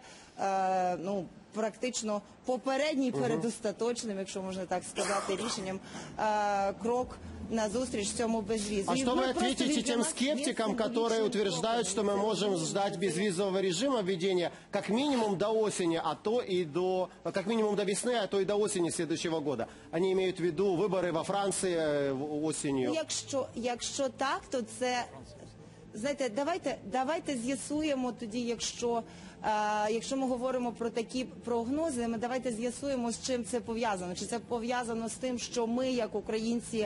практично попередній передостаточним, якщо можна так сказати, рішенням крок назустріч цьому безвізу. А что вы ответите тем скептикам, которые утверждают, что мы можем ждать безвизового режима введения как минимум до осени, а то и как минимум до весны, а то и до осени следующего года? Они имеют в виду выборы во Франции осенью. Якщо так, то це, знаєте, давайте з'ясуємо тоді, якщо ми говоримо про такі прогнози, давайте з'ясуємо, з чим це пов'язано. Чи це пов'язано з тим, що ми, як українці,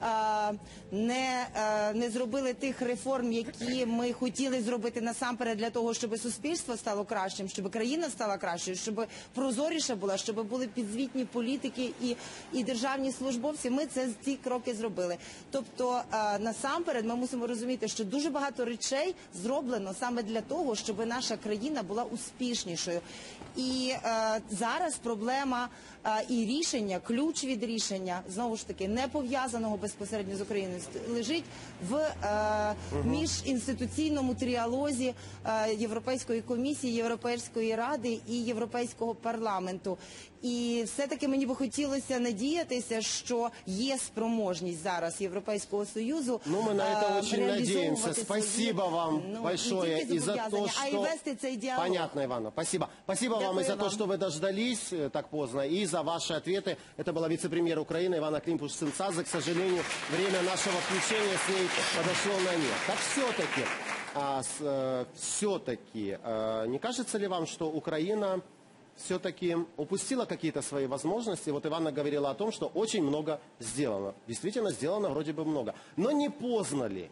не зробили тих реформ, які ми хотіли зробити насамперед для того, щоб суспільство стало кращим, щоб країна стала кращою, щоб прозоріша була, щоб були підзвітні політики і державні службовці. Ми ці кроки зробили. Тобто, насамперед, ми мусимо розуміти, що дуже багато речей зроблено саме для того, щоб наша країна була успішнішою. І зараз проблема і рішення, ключ від рішення, знову ж таки, не пов'язаного безпосередньо з Україною, лежить в міжінституційному тріалозі Європейської комісії, Європейської ради і Європейського парламенту. І все-таки мені би хотілося надіятися, що є спроможність зараз Європейського Союзу мы на это очень надеемся. Спасибо вам большое и за то, что... Понятно, Ивановна. Спасибо. Спасибо вам и за то, что вы дождались так поздно, и за ваши ответы. Это была вице-премьер Украины Иванна Климпуш-Цинцадзе. К сожалению, время нашего включения с ней подошло на нет. Так все-таки, не кажется ли вам, что Украина все-таки упустила какие-то свои возможности. Вот Иванна говорила о том, что очень много сделано. Действительно, сделано вроде бы много. Но не поздно ли?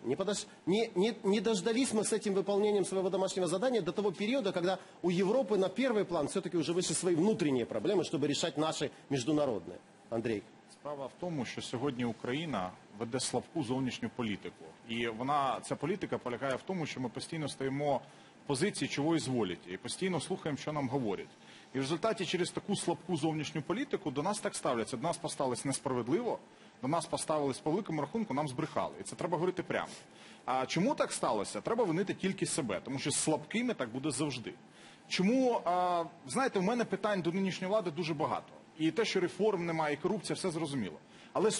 Не дождались мы с этим выполнением своего домашнего задания до того периода, когда у Европы на первый план все-таки уже вышли свои внутренние проблемы, чтобы решать наши международные. Андрей. Справа в тому, що сьогодні Україна веде слабку зовнішню політику. І ця політика полягає в тому, що ми постійно стоїмо в позиції чогось зволіті і постійно слухаємо, що нам говорять. І в результаті через таку слабку зовнішню політику до нас так ставляться. До нас поставились несправедливо, до нас поставились по великому рахунку, нам збрехали. І це треба говорити прямо. А чому так сталося? Треба винити тільки себе, тому що з слабкими так буде завжди. Чому, знаєте, у мене питань до нинішньої влади дуже багато. І те, що реформ немає, і корупція, все зрозуміло. Але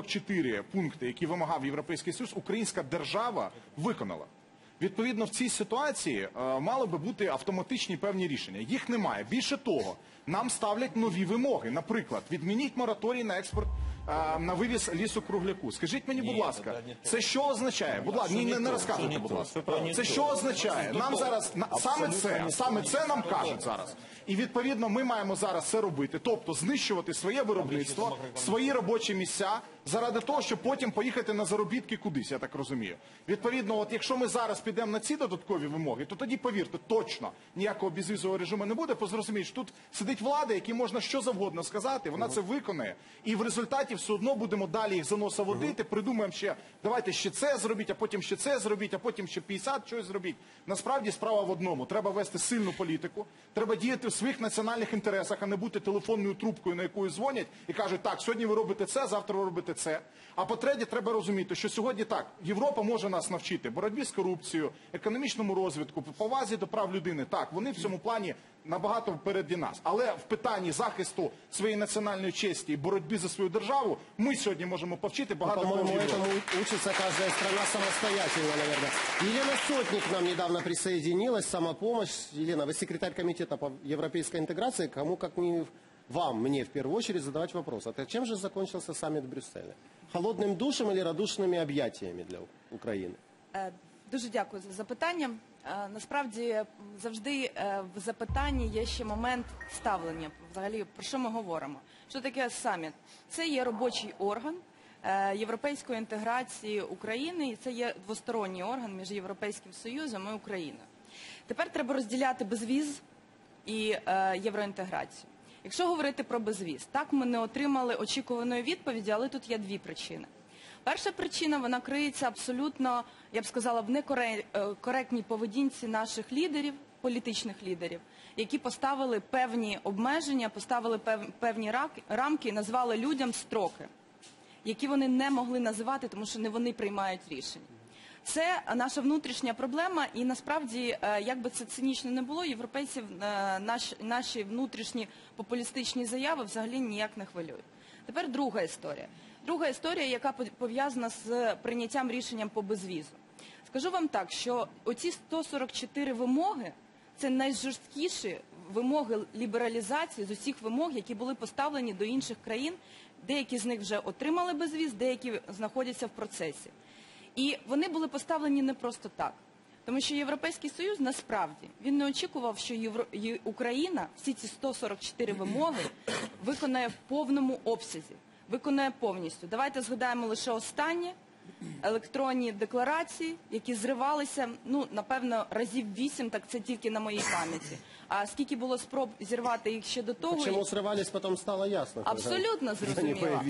144 пункти, які вимагав Європейський Союз, українська держава виконала. Відповідно, в цій ситуації мали би бути автоматичні певні рішення. Їх немає. Більше того, нам ставлять нові вимоги. Наприклад, відмініть мораторій на експорт, на вивіз лісу-кругляку. Скажіть мені, будь ласка, це що означає? Будь ласка, не розказуйте, будь ласка. Це що означає? Нам зараз, саме це нам кажуть зараз. І відповідно ми маємо зараз це робити, тобто знищувати своє виробництво, свої робочі місця, заради того, щоб потім поїхати на заробітки кудись, я так розумію. Відповідно, от якщо ми зараз підемо на ці додаткові вимоги, то тоді, повірте, точно ніякого безвізового режиму не буде, бо зрозумієш, що тут сидить влада, якій можна що завгодно сказати, вона це виконає, і в результаті все одно будемо далі їх за носа водити, придумаємо ще, давайте ще це зробіть, а потім ще це зробіть, а потім ще 50 щось зробіть. Насправді справа в одному, треба вести сильну політику, треба діяти в своїх національних інтересах, а не бути телефонною трубкою, на яку дзвонять і кажуть, так, сьогодні ви робите це, завтра ви робите це. А по-третє, треба розуміти, що сьогодні так, Європа може нас навчити боротьбі з корупцією, економічному розвитку, повазі до прав людини. Так, вони в цьому плані набагато впереді нас. Але в питанні захисту своєї національної честі і боротьбі за свою державу ми сьогодні можемо повчити багато кого. По-моему, этому учится каждая страна самостоятельно, наверное. Елена Сотник к нам недавно присоединилась, самопомощь. Елена, вы секретарь комитета по европейской интеграции, кому как не вам, мне в первую очередь задавать вопрос. А чем же закончился саммит в Брюсселе? Холодним душем или радушними об'яттями для України? Дуже дякую за запитання. Насправді, завжди в запитанні є ще момент ставлення. Взагалі, про що ми говоримо? Що таке саміт? Це є робочий орган європейської інтеграції України, і це є двосторонній орган між Європейським Союзом і Україною. Тепер треба розділяти безвіз і євроінтеграцію. Якщо говорити про безвіз, так ми не отримали очікуваної відповіді, але тут є дві причини. Перша причина, вона криється абсолютно, я б сказала, в некоректній поведінці наших лідерів, політичних лідерів, які поставили певні обмеження, поставили певні рамки і назвали людям строки, які вони не могли називати, тому що не вони приймають рішення. Це наша внутрішня проблема, і насправді, як би це цинічно не було, європейців наші внутрішні популістичні заяви взагалі ніяк не хвилюють. Тепер друга історія. Друга історія, яка пов'язана з прийняттям рішенням по безвізу. Скажу вам так, що оці 144 вимоги – це найжорсткіші вимоги лібералізації з усіх вимог, які були поставлені до інших країн. Деякі з них вже отримали безвіз, деякі знаходяться в процесі. І вони були поставлені не просто так. Тому що Європейський Союз, насправді, він не очікував, що Україна всі ці 144 вимоги виконає в повному обсязі, виконає повністю. Давайте згадаємо лише останнє – електронні декларації, які зривалися, напевно, разів 8, так це тільки на моїй пам'яті. А скільки було спроб зірвати їх ще до того... Чому зривались, потім стало ясно. Абсолютно зрозуміло.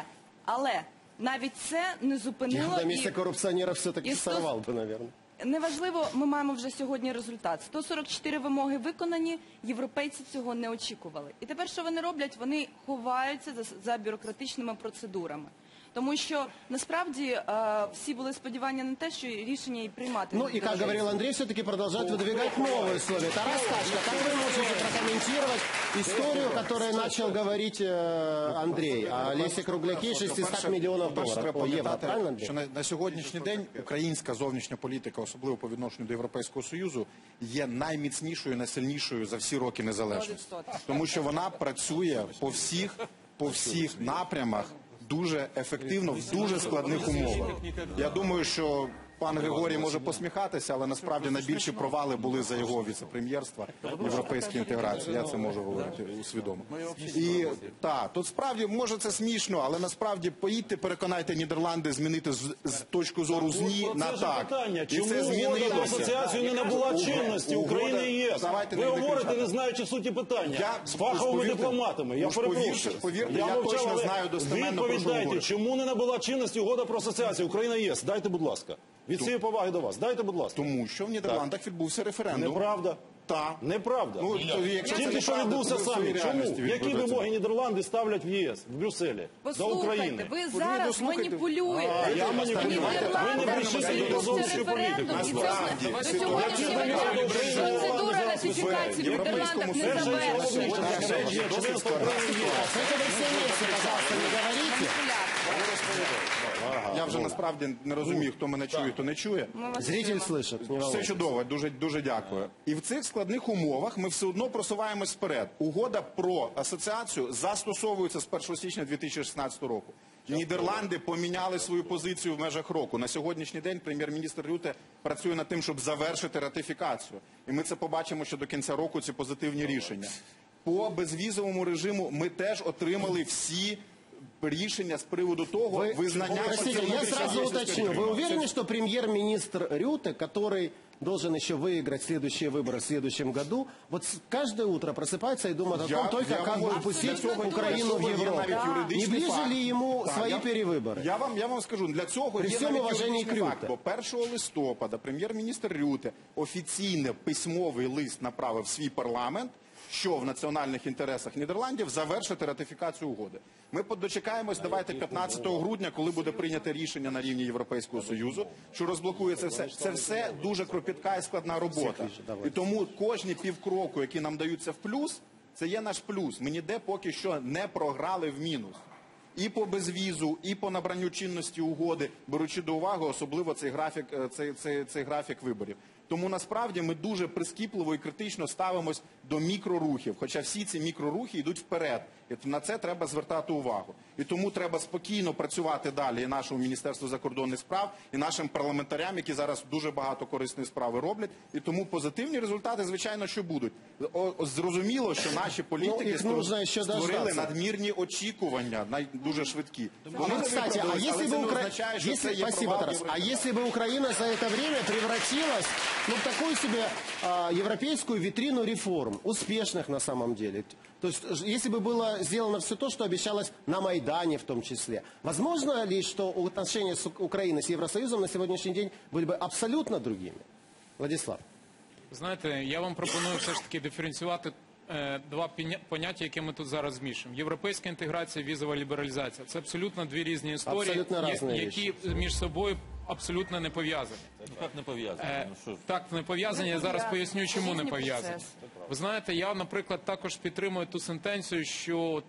Але навіть це не зупинило... Я на місці корупціонера все-таки сорвав би, мабуть. Неважливо, ми маємо вже сьогодні результат. 144 вимоги виконані, європейці цього не очікували. І тепер що вони роблять? Вони ховаються за бюрократичними процедурами. Тому що, насправді, всі були сподівання на те, що рішення і приймати. Ну, и, как говорил Андрей, все-таки продолжают выдвигать новые условия. Тарас Качка, как вы можете прокомментировать историю, которую начал говорить Андрей о Лесе Кругляке, 600 миллионов долларов, євро, правильно, Андрей? Що на сьогоднішній день українська зовнішня політика, особливо по відношенню до Європейського Союзу, є найміцнішою, найсильнішою за всі роки незалежності. Тому що вона працює по всіх напрямах дуже ефективно, в дуже складних умовах. Я думаю, що пан Григорій може посміхатися, але насправді найбільші провали були за його віце-прем'єрства європейській інтеграції. Я це можу говорити усвідомо. І так, тут справді, може це смішно, але насправді поїдьте, переконайте Нідерланди змінити з точки зору з ні на так. І чому це угода про асоціацію не набула чинності України і ЄС? Ви говорите, не знаючи суті питання, з фаховими дипломатами. Я перепрошую. Повірте, я точно знаю достеменно, про що говорю. Чому не набула чинності угода про асоціацію Україна і ЄС? Дайте, будь ласка. Від цієї поваги до вас. Дайте, будь ласка. Тому що в Нідерландах відбувся референдум. Неправда. Так. Неправда. Тільки що відбувся саміт. Чому? Які вимоги Нідерланди ставлять в єС, в Брюсселі, до України? Послухайте, ви зараз маніпулюєте. Я маніпулюю. Ви не прийшли тоді до зовнішньої політики. До сьогоднішнього дня процедура ратифікації в Нідерландах не завершена. Я вже насправді не розумію, хто мене чує, хто не чує. Зритель слышит. Все чудово, дуже дякую. І в цих складних умовах ми все одно просуваємось вперед. Угода про асоціацію застосовується з 1 січня 2016 року. Нідерланди поміняли свою позицію в межах року. На сьогоднішній день прем'єр-міністр Рюте працює над тим, щоб завершити ратифікацію. І ми це побачимо, що до кінця року ці позитивні рішення. По безвізовому режиму ми теж отримали всі решения с приводу того, вызнания... Простите, я сразу уточню. Вы уверены, что премьер-министр Рюте, который должен еще выиграть следующие выборы в следующем году, вот каждое утро просыпается и думает о том, только как бы упустить Украину в Европу? Не ближе ли ему свои перевыборы? Я вам скажу, для цього При є всьому навіть уваженні юридичний к факт, Рюте. бо 1 листопада прем'єр-міністр Рюте офіційно письмовий лист направив в свій парламент, що в національних інтересах Нідерландів завершити ратифікацію угоди. Ми дочекаємось, давайте 15 грудня, коли буде прийнято рішення на рівні Європейського Союзу, що розблокує це все. Це все дуже кропітка і складна робота. І тому кожні півкроку, які нам даються в плюс, це є наш плюс. Ми ніде поки що не програли в мінус. І по безвізу, і по набранню чинності угоди, беручи до уваги особливо цей графік виборів. Тому насправді ми дуже прискіпливо і критично ставимось до мікрорухів, хоча всі ці мікрорухи йдуть вперед. І на це треба звертати увагу. І тому треба спокійно працювати далі і нашому Міністерству закордонних справ, і нашим парламентарям, які зараз дуже багато корисної справи роблять. І тому позитивні результати, звичайно, що будуть. Зрозуміло, що наші політики створили надмірні очікування, дуже швидкі. Кстати, а если бы Украина за это время превратилась в такую себе европейскую витрину реформ, успешных на самом деле. То есть, если бы было сделано все то, что обещалось на Майдане в том числе, возможно ли, что отношения с Украиной с Евросоюзом на сегодняшний день были бы абсолютно другими? Владислав. Знаєте, я вам пропоную все ж таки диференціювати два поняття, які ми тут зараз змішуємо. Європейська інтеграція, візова лібералізація. Це абсолютно дві різні історії, які між собою абсолютно не пов'язані. Як не пов'язані? Так, не пов'язані. Я зараз поясню, чому не пов'язані. Ви знаєте, я, наприклад, також підтримую ту сентенцію, що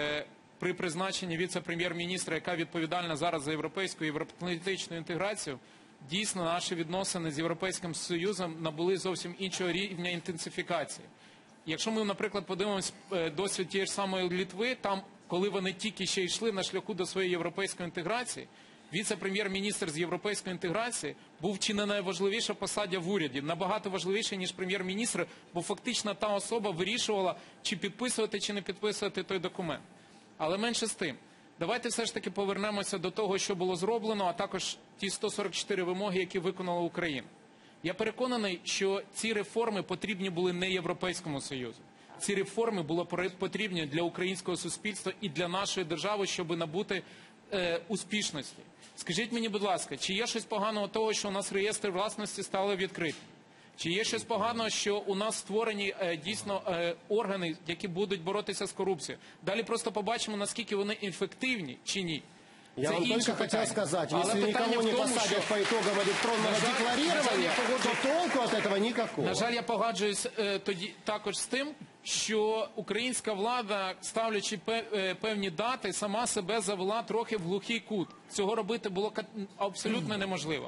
при призначенні віце-прем'єр-міністра, яка відповідальна зараз за європейську і євроатлантичну інтеграцію, дійсно наші відносини з Європейським Союзом набули зовсім іншого рівня інтенсифікації. Якщо ми, наприклад, подивимось досвід тієї ж самої Литви, там, коли вони тільки ще йшли на шляху до своєї європейської інтеграції, віце-прем'єр-міністр з європейської інтеграції був чи не найважливіша посада в уряді, набагато важливіше, ніж прем'єр-міністр, бо фактично та особа вирішувала, чи підписувати, чи не підписувати той документ. Але менше з тим, давайте все ж таки повернемося до того, що було зроблено, а також ті 144 вимоги, які виконала Україна. Я переконаний, що ці реформи потрібні були не Європейському Союзу. Ці реформи були потрібні для українського суспільства і для нашої держави, щоб набути успішності. Скажіть мені, будь ласка, чи є щось поганого того, що у нас реєстри власності стали відкриті? Чи є щось поганого, що у нас створені дійсно органи, які будуть боротися з корупцією? Далі просто побачимо, наскільки вони ефективні чи ні. Я вам только хотел сказать, если никого не посадят по итогам электронного декларирования, то толку от этого никакого. На жаль, я погоджуюсь тоді також з тим, що українська влада, ставлячи певні дати, сама себе завела трохи в глухий кут. Цього робити було абсолютно неможливо.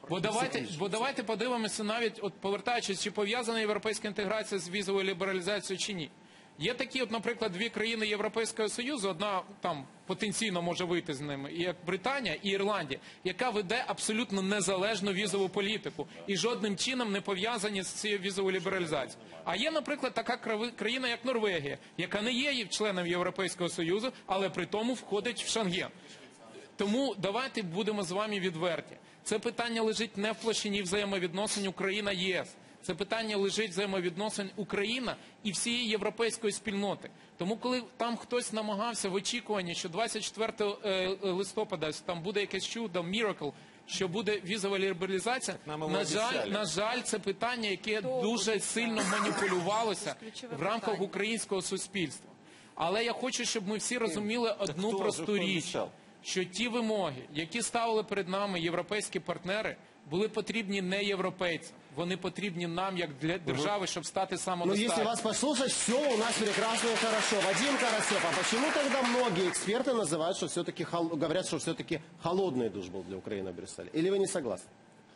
Бо давайте подивимося навіть, от повертаючись, чи пов'язана європейська інтеграція з візовою лібералізацією чи ні. Є такі, от, наприклад, дві країни Європейського Союзу, одна там потенційно може вийти з ними, як Британія і Ірландія, яка веде абсолютно незалежну візову політику і жодним чином не пов'язані з цією візовою лібералізацією. А є, наприклад, така країна, як Норвегія, яка не є членом Європейського Союзу, але при тому входить в Шенген. Тому давайте будемо з вами відверті. Це питання лежить не в площині взаємовідносин Україна-ЄС. Це питання лежить взаємовідносин Україна і всієї європейської спільноти. Тому коли там хтось намагався в очікуванні, що 24 листопада там буде якесь чудо, miracle, що буде візова лібералізація, на жаль, це питання, яке дуже сильно маніпулювалося в рамках українського суспільства. Але я хочу, щоб ми всі розуміли одну просту річ, що ті вимоги, які ставили перед нами європейські партнери, були потрібні не європейцям. Вони потрібні нам, як для держави, щоб стати самодостатньо. Ну, если вас послушать, все у нас прекрасно и хорошо. Вадим Карасев, а почему тогда многие эксперты называют, что все-таки говорят, что все-таки холодный душ был для Украины в Брюсселе? Или вы не согласны?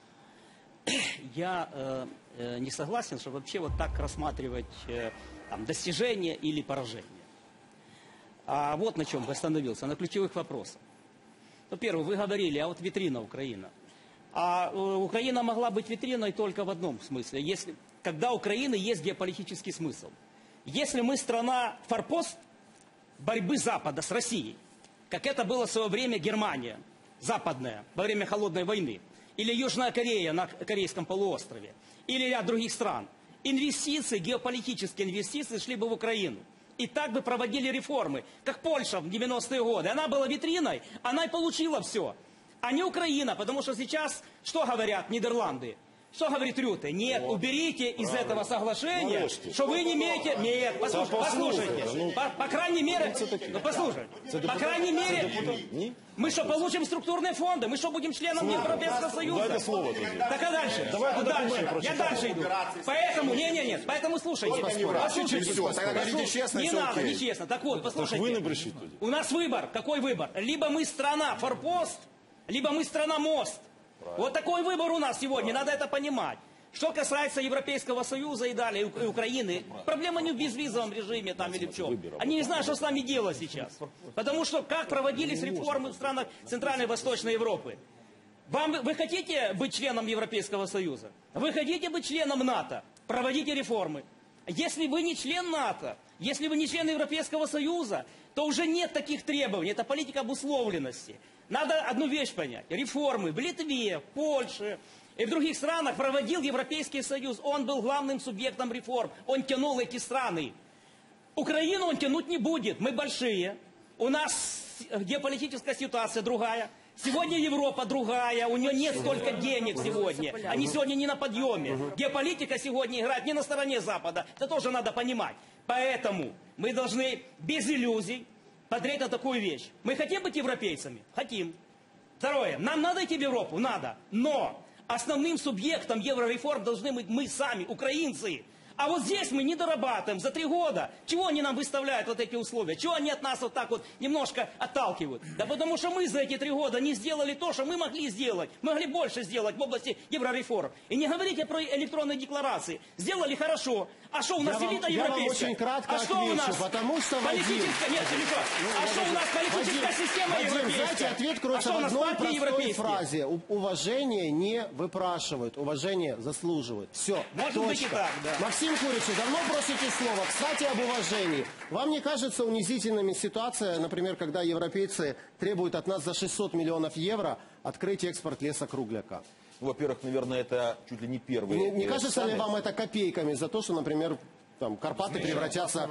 Я не согласен, что вообще вот так рассматривать там, достижение или поражение. А вот на чем бы остановился, на ключевых вопросах. Во-первых, вы говорили, а вот витрина Украина. А Украина могла быть витриной только в одном смысле, когда у Украины есть геополитический смысл. Если мы страна форпост борьбы Запада с Россией, как это было в свое время Германия, западная, во время Холодной войны, или Южная Корея на Корейском полуострове, или ряд других стран, инвестиции, геополитические инвестиции шли бы в Украину. И так бы проводили реформы, как Польша в 90-е годы. Она была витриной, она и получила все. А не Украина, потому что сейчас, что говорят Нидерланды? Что говорит Рюте? Нет, уберите из этого соглашения, что вы не имеете... Нет, послушайте. По крайней мере... Ну, послушайте. По крайней мере... Мы что, получим структурные фонды? Мы что, будем членом Европейского Союза? Так а дальше? Я дальше иду. Поэтому... Нет. Поэтому слушайте. Не надо, нечестно. Так вот, послушайте. У нас выбор. Какой выбор? Либо мы страна форпост, либо мы страна мост. Вот такой выбор у нас сегодня, надо это понимать. Что касается Европейского Союза и далее, и Украины, проблема не в безвизовом режиме там или в чем. Они не знают, что с нами делать сейчас. Потому что как проводились реформы в странах Центральной и Восточной Европы. Вы хотите быть членом Европейского Союза? Вы хотите быть членом НАТО? Проводите реформы. Если вы не член НАТО, если вы не член Европейского Союза, то уже нет таких требований. Это политика обусловленности. Надо одну вещь понять. Реформы в Литве, в Польше и в других странах проводил Европейский Союз. Он был главным субъектом реформ. Он тянул эти страны. Украину он тянуть не будет. Мы большие. У нас геополитическая ситуация другая. Сегодня Европа другая. У нее нет столько денег сегодня. Они сегодня не на подъеме. Геополитика сегодня играет не на стороне Запада. Это тоже надо понимать. Поэтому мы должны без иллюзий смотреть на такую вещь. Мы хотим быть европейцами? Хотим. Второе. Нам надо идти в Европу? Надо. Но основным субъектом еврореформ должны быть мы сами, украинцы. А вот здесь мы не дорабатываем за 3 года. Чего они нам выставляют вот эти условия? Чего они от нас вот так вот немножко отталкивают? Да потому что мы за эти 3 года не сделали то, что мы могли сделать. Мы могли больше сделать в области еврореформ. И не говорите про электронные декларации. Сделали хорошо. А что у нас элита европейская? Я вам очень кратко отвечу, потому что политическая... Нет, а что у нас политическая система европейская? Знаете, ответ кроется в одной простой фразе. Уважение не выпрашивают, уважение заслуживают. Все, может быть и так, да. Максим Куричев, давно просите слова. Кстати, об уважении. Вам не кажется унизительными ситуация, например, когда европейцы требуют от нас за 600 миллионов евро открыть экспорт лесокругляка? Во-первых, наверное, это чуть ли не первый. Не кажется ли вам это копейками за то, что, например, там, Карпаты превратятся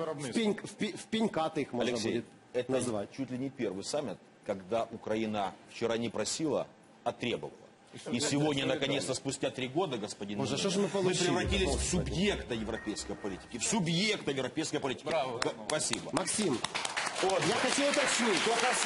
в пенькаты, их можно Алексей, будет назвать? Это чуть ли не первый саммит, когда Украина вчера не просила, а требовала. И сегодня, наконец-то, спустя 3 года, господин Мужик, мы превратились в субъекта европейской политики. В субъекта европейской политики. Браво. Спасибо. Максим, я хочу уточнить.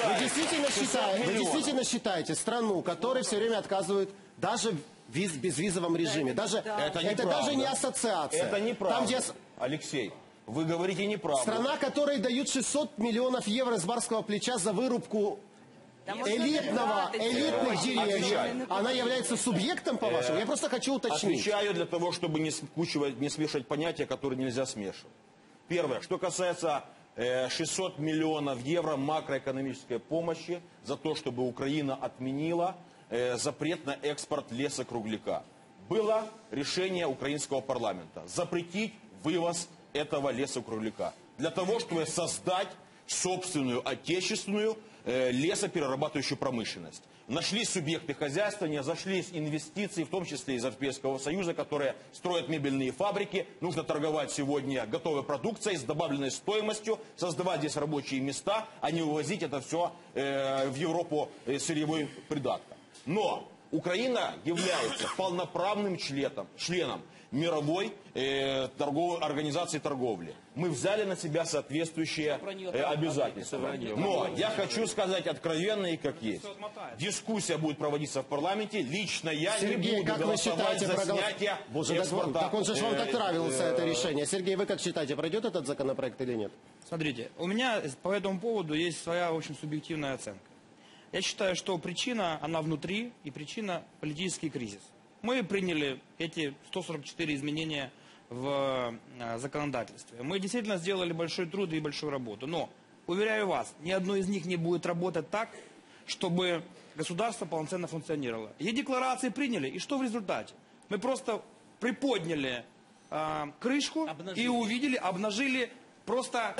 Вы действительно считаете страну, которой все время отказывают даже в безвизовом режиме? Это даже не ассоциация. Это неправда. Алексей, вы говорите неправду. Страна, которой дают 600 миллионов евро с барского плеча за вырубку элитных деревьев, она является субъектом, по-вашему? Я просто хочу уточнить. Отвечаю для того, чтобы не смешивать понятия, которые нельзя смешивать. Первое, что касается 600 миллионов евро макроэкономической помощи за то, чтобы Украина отменила запрет на экспорт лесокругляка. Было решение украинского парламента запретить вывоз этого лесокругляка для того, чтобы создать собственную отечественную лесоперерабатывающую промышленность. Нашлись субъекты хозяйствования, зашлись инвестиции, в том числе из Европейского Союза, которые строят мебельные фабрики. Нужно торговать сегодня готовой продукцией с добавленной стоимостью, создавать здесь рабочие места, а не увозить это все в Европу сырьевым придатком. Но Украина является полноправным членом мировой организации торговли. Мы взяли на себя соответствующие обязательства. Но я хочу сказать откровенно и как есть. Дискуссия будет проводиться в парламенте. Лично я Сергей, не буду голосовать за снятие экспорта. Так он же вам так нравилось это решение. Сергей, вы как считаете, пройдет этот законопроект или нет? Смотрите, у меня по этому поводу есть своя очень субъективная оценка. Я считаю, что причина, она внутри, и причина – политический кризис. Мы приняли эти 144 изменения в законодательстве. Мы действительно сделали большой труд и большую работу. Но, уверяю вас, ни одно из них не будет работать так, чтобы государство полноценно функционировало. Е-декларации приняли, и что в результате? Мы просто приподняли крышку и увидели, обнажили просто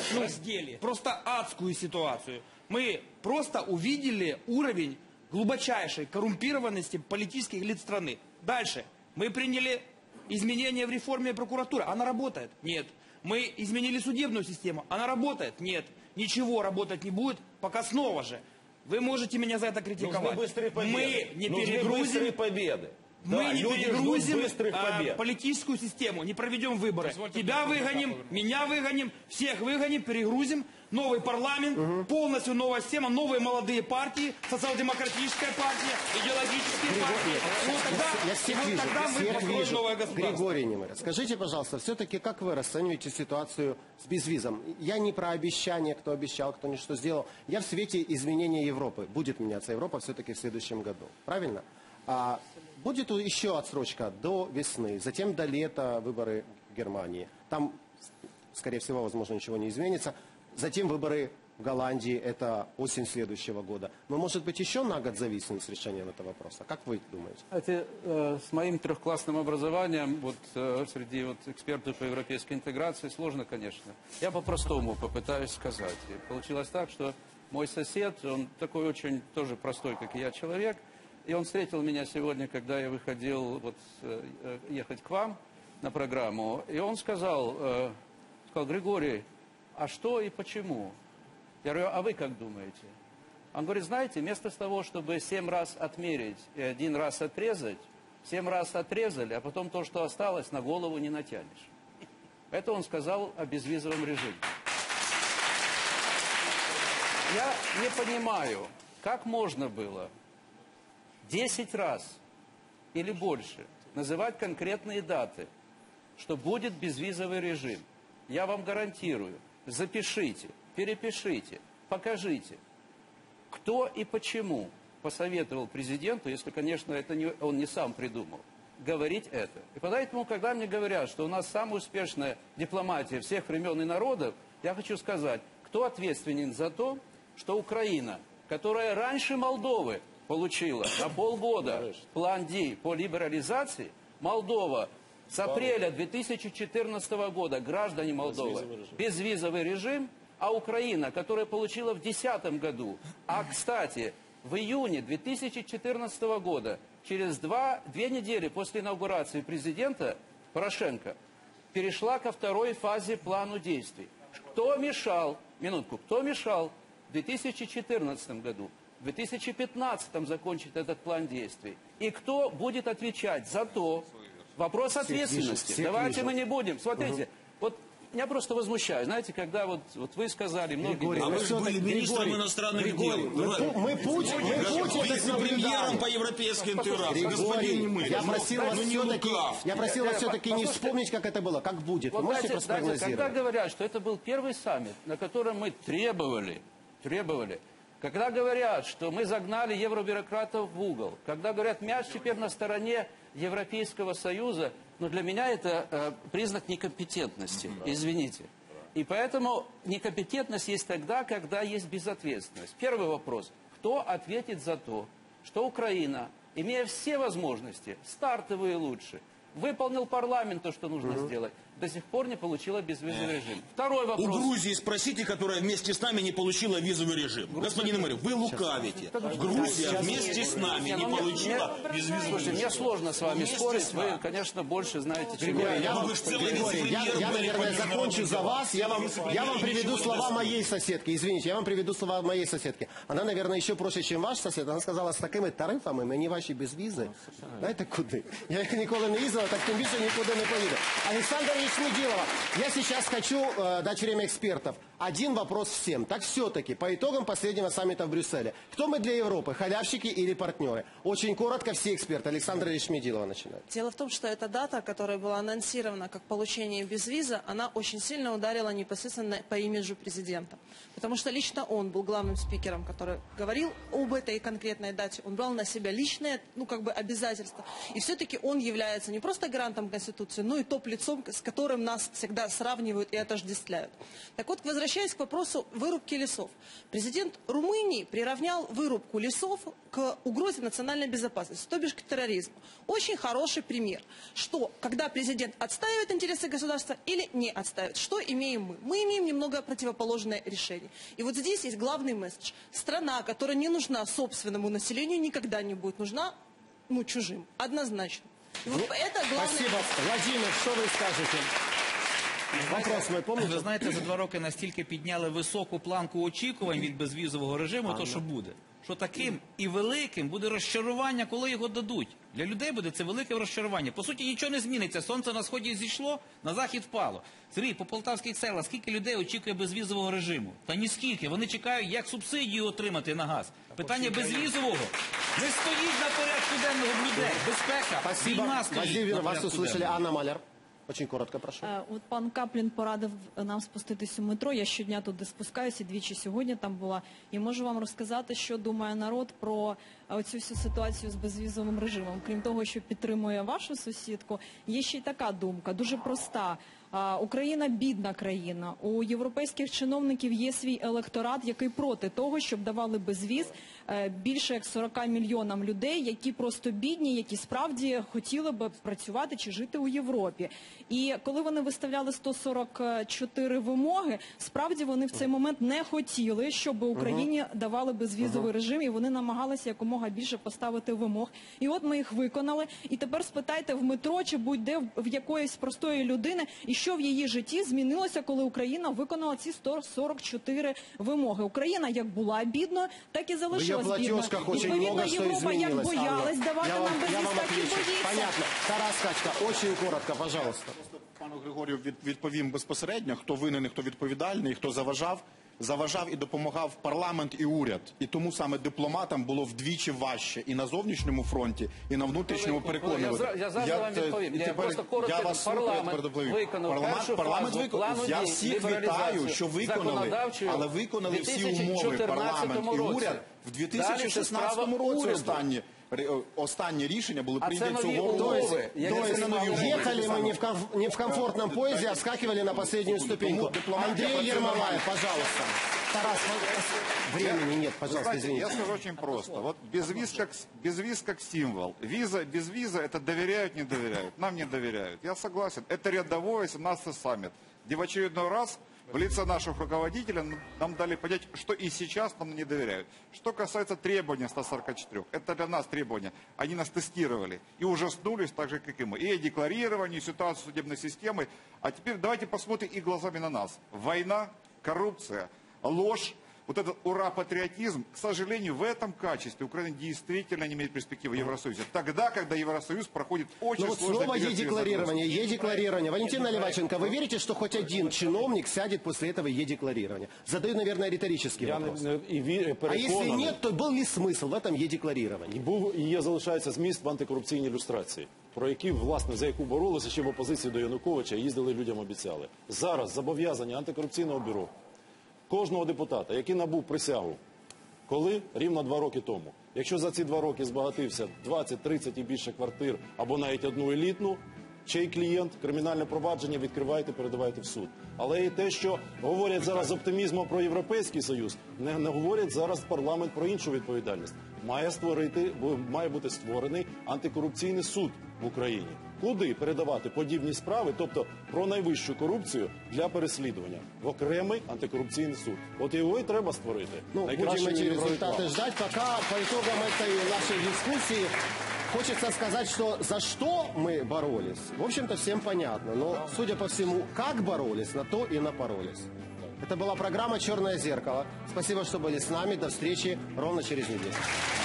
адскую ситуацию. Мы просто увидели уровень глубочайшей коррумпированности политических элит страны. Дальше. Мы приняли изменения в реформе прокуратуры. Она работает? Нет. Мы изменили судебную систему. Она работает? Нет. Ничего работать не будет, пока снова же. Вы можете меня за это критиковать. Нужны быстрые победы. Мы не быстрые победы. Мы не перегрузим политическую систему, не проведем выборы. Тебя выгоним, меня выгоним, всех выгоним, перегрузим. Новый парламент, полностью новая система, новые молодые партии, социал-демократическая партия, идеологические партии. Тогда мы построим новое государство. Григорий Немыря, скажите, пожалуйста, все-таки как вы расцениваете ситуацию с безвизом? Я не про обещания, кто обещал, кто что сделал. Я в свете изменения Европы. Будет меняться Европа все-таки в следующем году. Правильно? Будет еще отсрочка до весны, затем до лета выборы в Германии. Там, скорее всего, возможно, ничего не изменится. Затем выборы в Голландии, это осень следующего года. Но, может быть, еще на год зависнем с решением этого вопроса? Как вы думаете? Знаете, с моим трехклассным образованием, среди экспертов по европейской интеграции, сложно, конечно. Я по-простому попытаюсь сказать. И получилось так, что мой сосед, он такой очень тоже простой, как и я, человек, и он встретил меня сегодня, когда я выходил ехать к вам на программу, и он сказал, Григорий, а что и почему? Я говорю, а вы как думаете? Он говорит, знаете, вместо того, чтобы 7 раз отмерить и 1 раз отрезать, 7 раз отрезали, а потом то, что осталось, на голову не натянешь. Это он сказал о безвизовом режиме. Я не понимаю, как можно было 10 раз или больше называть конкретные даты, что будет безвизовый режим. Я вам гарантирую, запишите, перепишите, покажите, кто и почему посоветовал президенту, если, конечно, он не сам придумал, говорить это. И поэтому, когда мне говорят, что у нас самая успешная дипломатия всех времен и народов, я хочу сказать, кто ответственен за то, что Украина, которая раньше Молдовы получила на полгода план D по либерализации, Молдова с апреля 2014 года, граждане Молдовы, безвизовый режим, а Украина, которая получила в 2010 году, а, кстати, в июне 2014 года, через 2 недели после инаугурации президента Порошенко, перешла ко второй фазе плану действий. Кто мешал, кто мешал в 2014 году, в 2015 закончить этот план действий? И кто будет отвечать за то, вопрос ответственности. Давайте мы не будем. Смотрите, меня просто возмущает. Знаете, когда вы сказали, многие... А вы же были министром иностранных дел. Мы вице-премьером по европейской интеграции. Господин Немыря. Я просил вас все-таки не вспомнить, как это было, как будет. Вы можете проспрогнозировать? Когда говорят, что это был первый саммит, на котором мы требовали, когда говорят, что мы загнали евробюрократов в угол, когда говорят, мяч теперь на стороне Европейского Союза, но для меня это признак некомпетентности, извините. И поэтому некомпетентность есть тогда, когда есть безответственность. Первый вопрос. Кто ответит за то, что Украина, имея все возможности, стартовые лучше, выполнил парламент то, что нужно сделать, до сих пор не получила безвизовый режим. Второй вопрос. У Грузии спросите, которая вместе с нами не получила визовый режим. Господин Мэрик, вы лукавите. Грузия вместе с нами не получила безвизовый режим. Мне сложно с вами спорить. Вы, конечно, больше знаете, чем я. Я, наверное, закончу за вас. Я вам приведу слова моей соседки. Извините, я вам приведу слова моей соседки. Она, наверное, еще проще, чем ваш сосед. Она сказала, с такими тарифами мені ваші безвізи. Знаєте, куди? Я їх ніколи не їздила, так тим більше нікуди не поїду. Александр Шмидилова, я сейчас хочу дать время экспертов. Один вопрос всем. Так все-таки, по итогам последнего саммита в Брюсселе, кто мы для Европы, халявщики или партнеры? Очень коротко все эксперты. Александра Шмидилова начинает. Дело в том, что эта дата, которая была анонсирована как получение безвиза, она очень сильно ударила непосредственно по имиджу президента. Потому что лично он был главным спикером, который говорил об этой конкретной дате. Он брал на себя личные, обязательства. И все-таки он является не просто гарантом Конституции, но и топ-лицом, с которым нас всегда сравнивают и отождествляют. Так вот, возвращаясь к вопросу вырубки лесов. Президент Румынии приравнял вырубку лесов к угрозе национальной безопасности, то бишь к терроризму. Очень хороший пример, что когда президент отстаивает интересы государства или не отстаивает, что имеем мы? Мы имеем немного противоположное решение. И вот здесь есть главный месседж. Страна, которая не нужна собственному населению, никогда не будет нужна чужим. Однозначно. И вот это главное... Спасибо. Владимир, что вы скажете? Вопрос ми помните? Ви знаєте, за 2 роки настільки підняли високу планку очікувань від безвізового режиму, то що буде? Що таким і великим буде розчарування, коли його дадуть. Для людей буде це велике розчарування. По суті, нічого не зміниться. Сонце на сході зійшло, на захід впало. Сергій, по полтавських селах скільки людей очікує безвізового режиму? Та ніскільки. Вони чекають, як субсидію отримати на газ. Питання безвізового не стоїть на порядку денного в людей. Безпека, війна стоїть на порядку денного. Анна Маляр. Очень коротко, прошу. От пан Каплін порадив нам спуститись у метро. Я щодня туди спускаюся, двічі сьогодні там була. І можу вам розказати, що думає народ про оцю всю ситуацію з безвізовим режимом. Крім того, що підтримує вашу сусідку, є ще й така думка, дуже проста. Україна – бідна країна. У європейських чиновників є свій електорат, який проти того, щоб давали безвіз більше як 40 мільйонам людей, які просто бідні, які справді хотіли б працювати чи жити у Європі. І коли вони виставляли 144 вимоги, справді вони в цей момент не хотіли, щоб Україні давали безвізовий режим, і вони намагалися якомога більше поставити вимог. І от ми їх виконали. І тепер спитайте в метро, чи будь-де в якоїсь простої людини, і що в її житті змінилося, коли Україна виконала ці 144 вимоги. Україна як була бідною, так і залишилась бідною. Відповідно, Європа як боялась давати нам безвіз, так і боїться. Понятно. Тарас Качка, очень коротко, пожалуйста. Пану Григорію відповім безпосередньо, хто винен, хто відповідальний, хто заважав і допомагав парламент і уряд. І тому саме дипломатам було вдвічі важче і на зовнішньому фронті, і на внутрішньому переконувати. Я завжди вам відповім. Я просто коротко, парламент виконав. Я всіх вітаю, що виконали, але виконали всі умови парламент і уряд в 2016 році останні рішення були прийняті цього року. Ехали мы не в комфортном поезде, а вскакивали на последнюю ступеньку. Андрей Ермолаев, пожалуйста. Тарас, времени нет, пожалуйста, извините. Я скажу очень просто. Вот безвиз как символ. Без виза это доверяют, не доверяют. Нам не доверяют. Я согласен. Это рядовой 17-й саммит, где в очередной раз в лице наших руководителей нам дали понять, что и сейчас нам не доверяют. Что касается требований 144, это для нас требования. Они нас тестировали и ужаснулись так же, как и мы. И о декларировании, ситуации судебной системы. А теперь давайте посмотрим и глазами на нас. Война, коррупция, ложь. Вот этот ура-патриотизм, к сожалению, в этом качестве Украина действительно не имеет перспективы в Евросоюзе. Тогда, когда Евросоюз проходит очень сложный снова Е-декларирование. Валентина Наливайченко, вы верите, что хоть один чиновник сядет после этого Е-декларирования? Задаю, наверное, риторический вопрос. А если нет, то был ли смысл в этом Е-декларировании? Був і є, залишається зміст в антикорупційній люстрації, про які, власне, за яку боролися ще в опозиції до Януковича, їздили людям, обіцяли. Зараз зобов'язання антикорупційного бюро кожного депутата, який набув присягу, коли? Рівно 2 роки тому. Якщо за ці 2 роки збагатився 20, 30 і більше квартир, або навіть одну елітну, чий клієнт, кримінальне провадження відкривайте, передавайте в суд. Але і те, що говорять зараз з оптимізмом про Європейський Союз, не говорять зараз парламент про іншу відповідальність. Має бути створений антикорупційний суд в Україні. Куди передавати подібні справи, тобто про найвищу корупцію для переслідування? В окремий антикорупційний суд. От його і треба створити. Ну, будем эти результаты ждать. Пока по итогам этой нашей дискуссии хочется сказать, что за что мы боролись, в общем-то, всем понятно. Но, судя по всему, как боролись, на то и напоролись. Это была программа «Черное зеркало». Спасибо, что были с нами. До встречи ровно через неделю.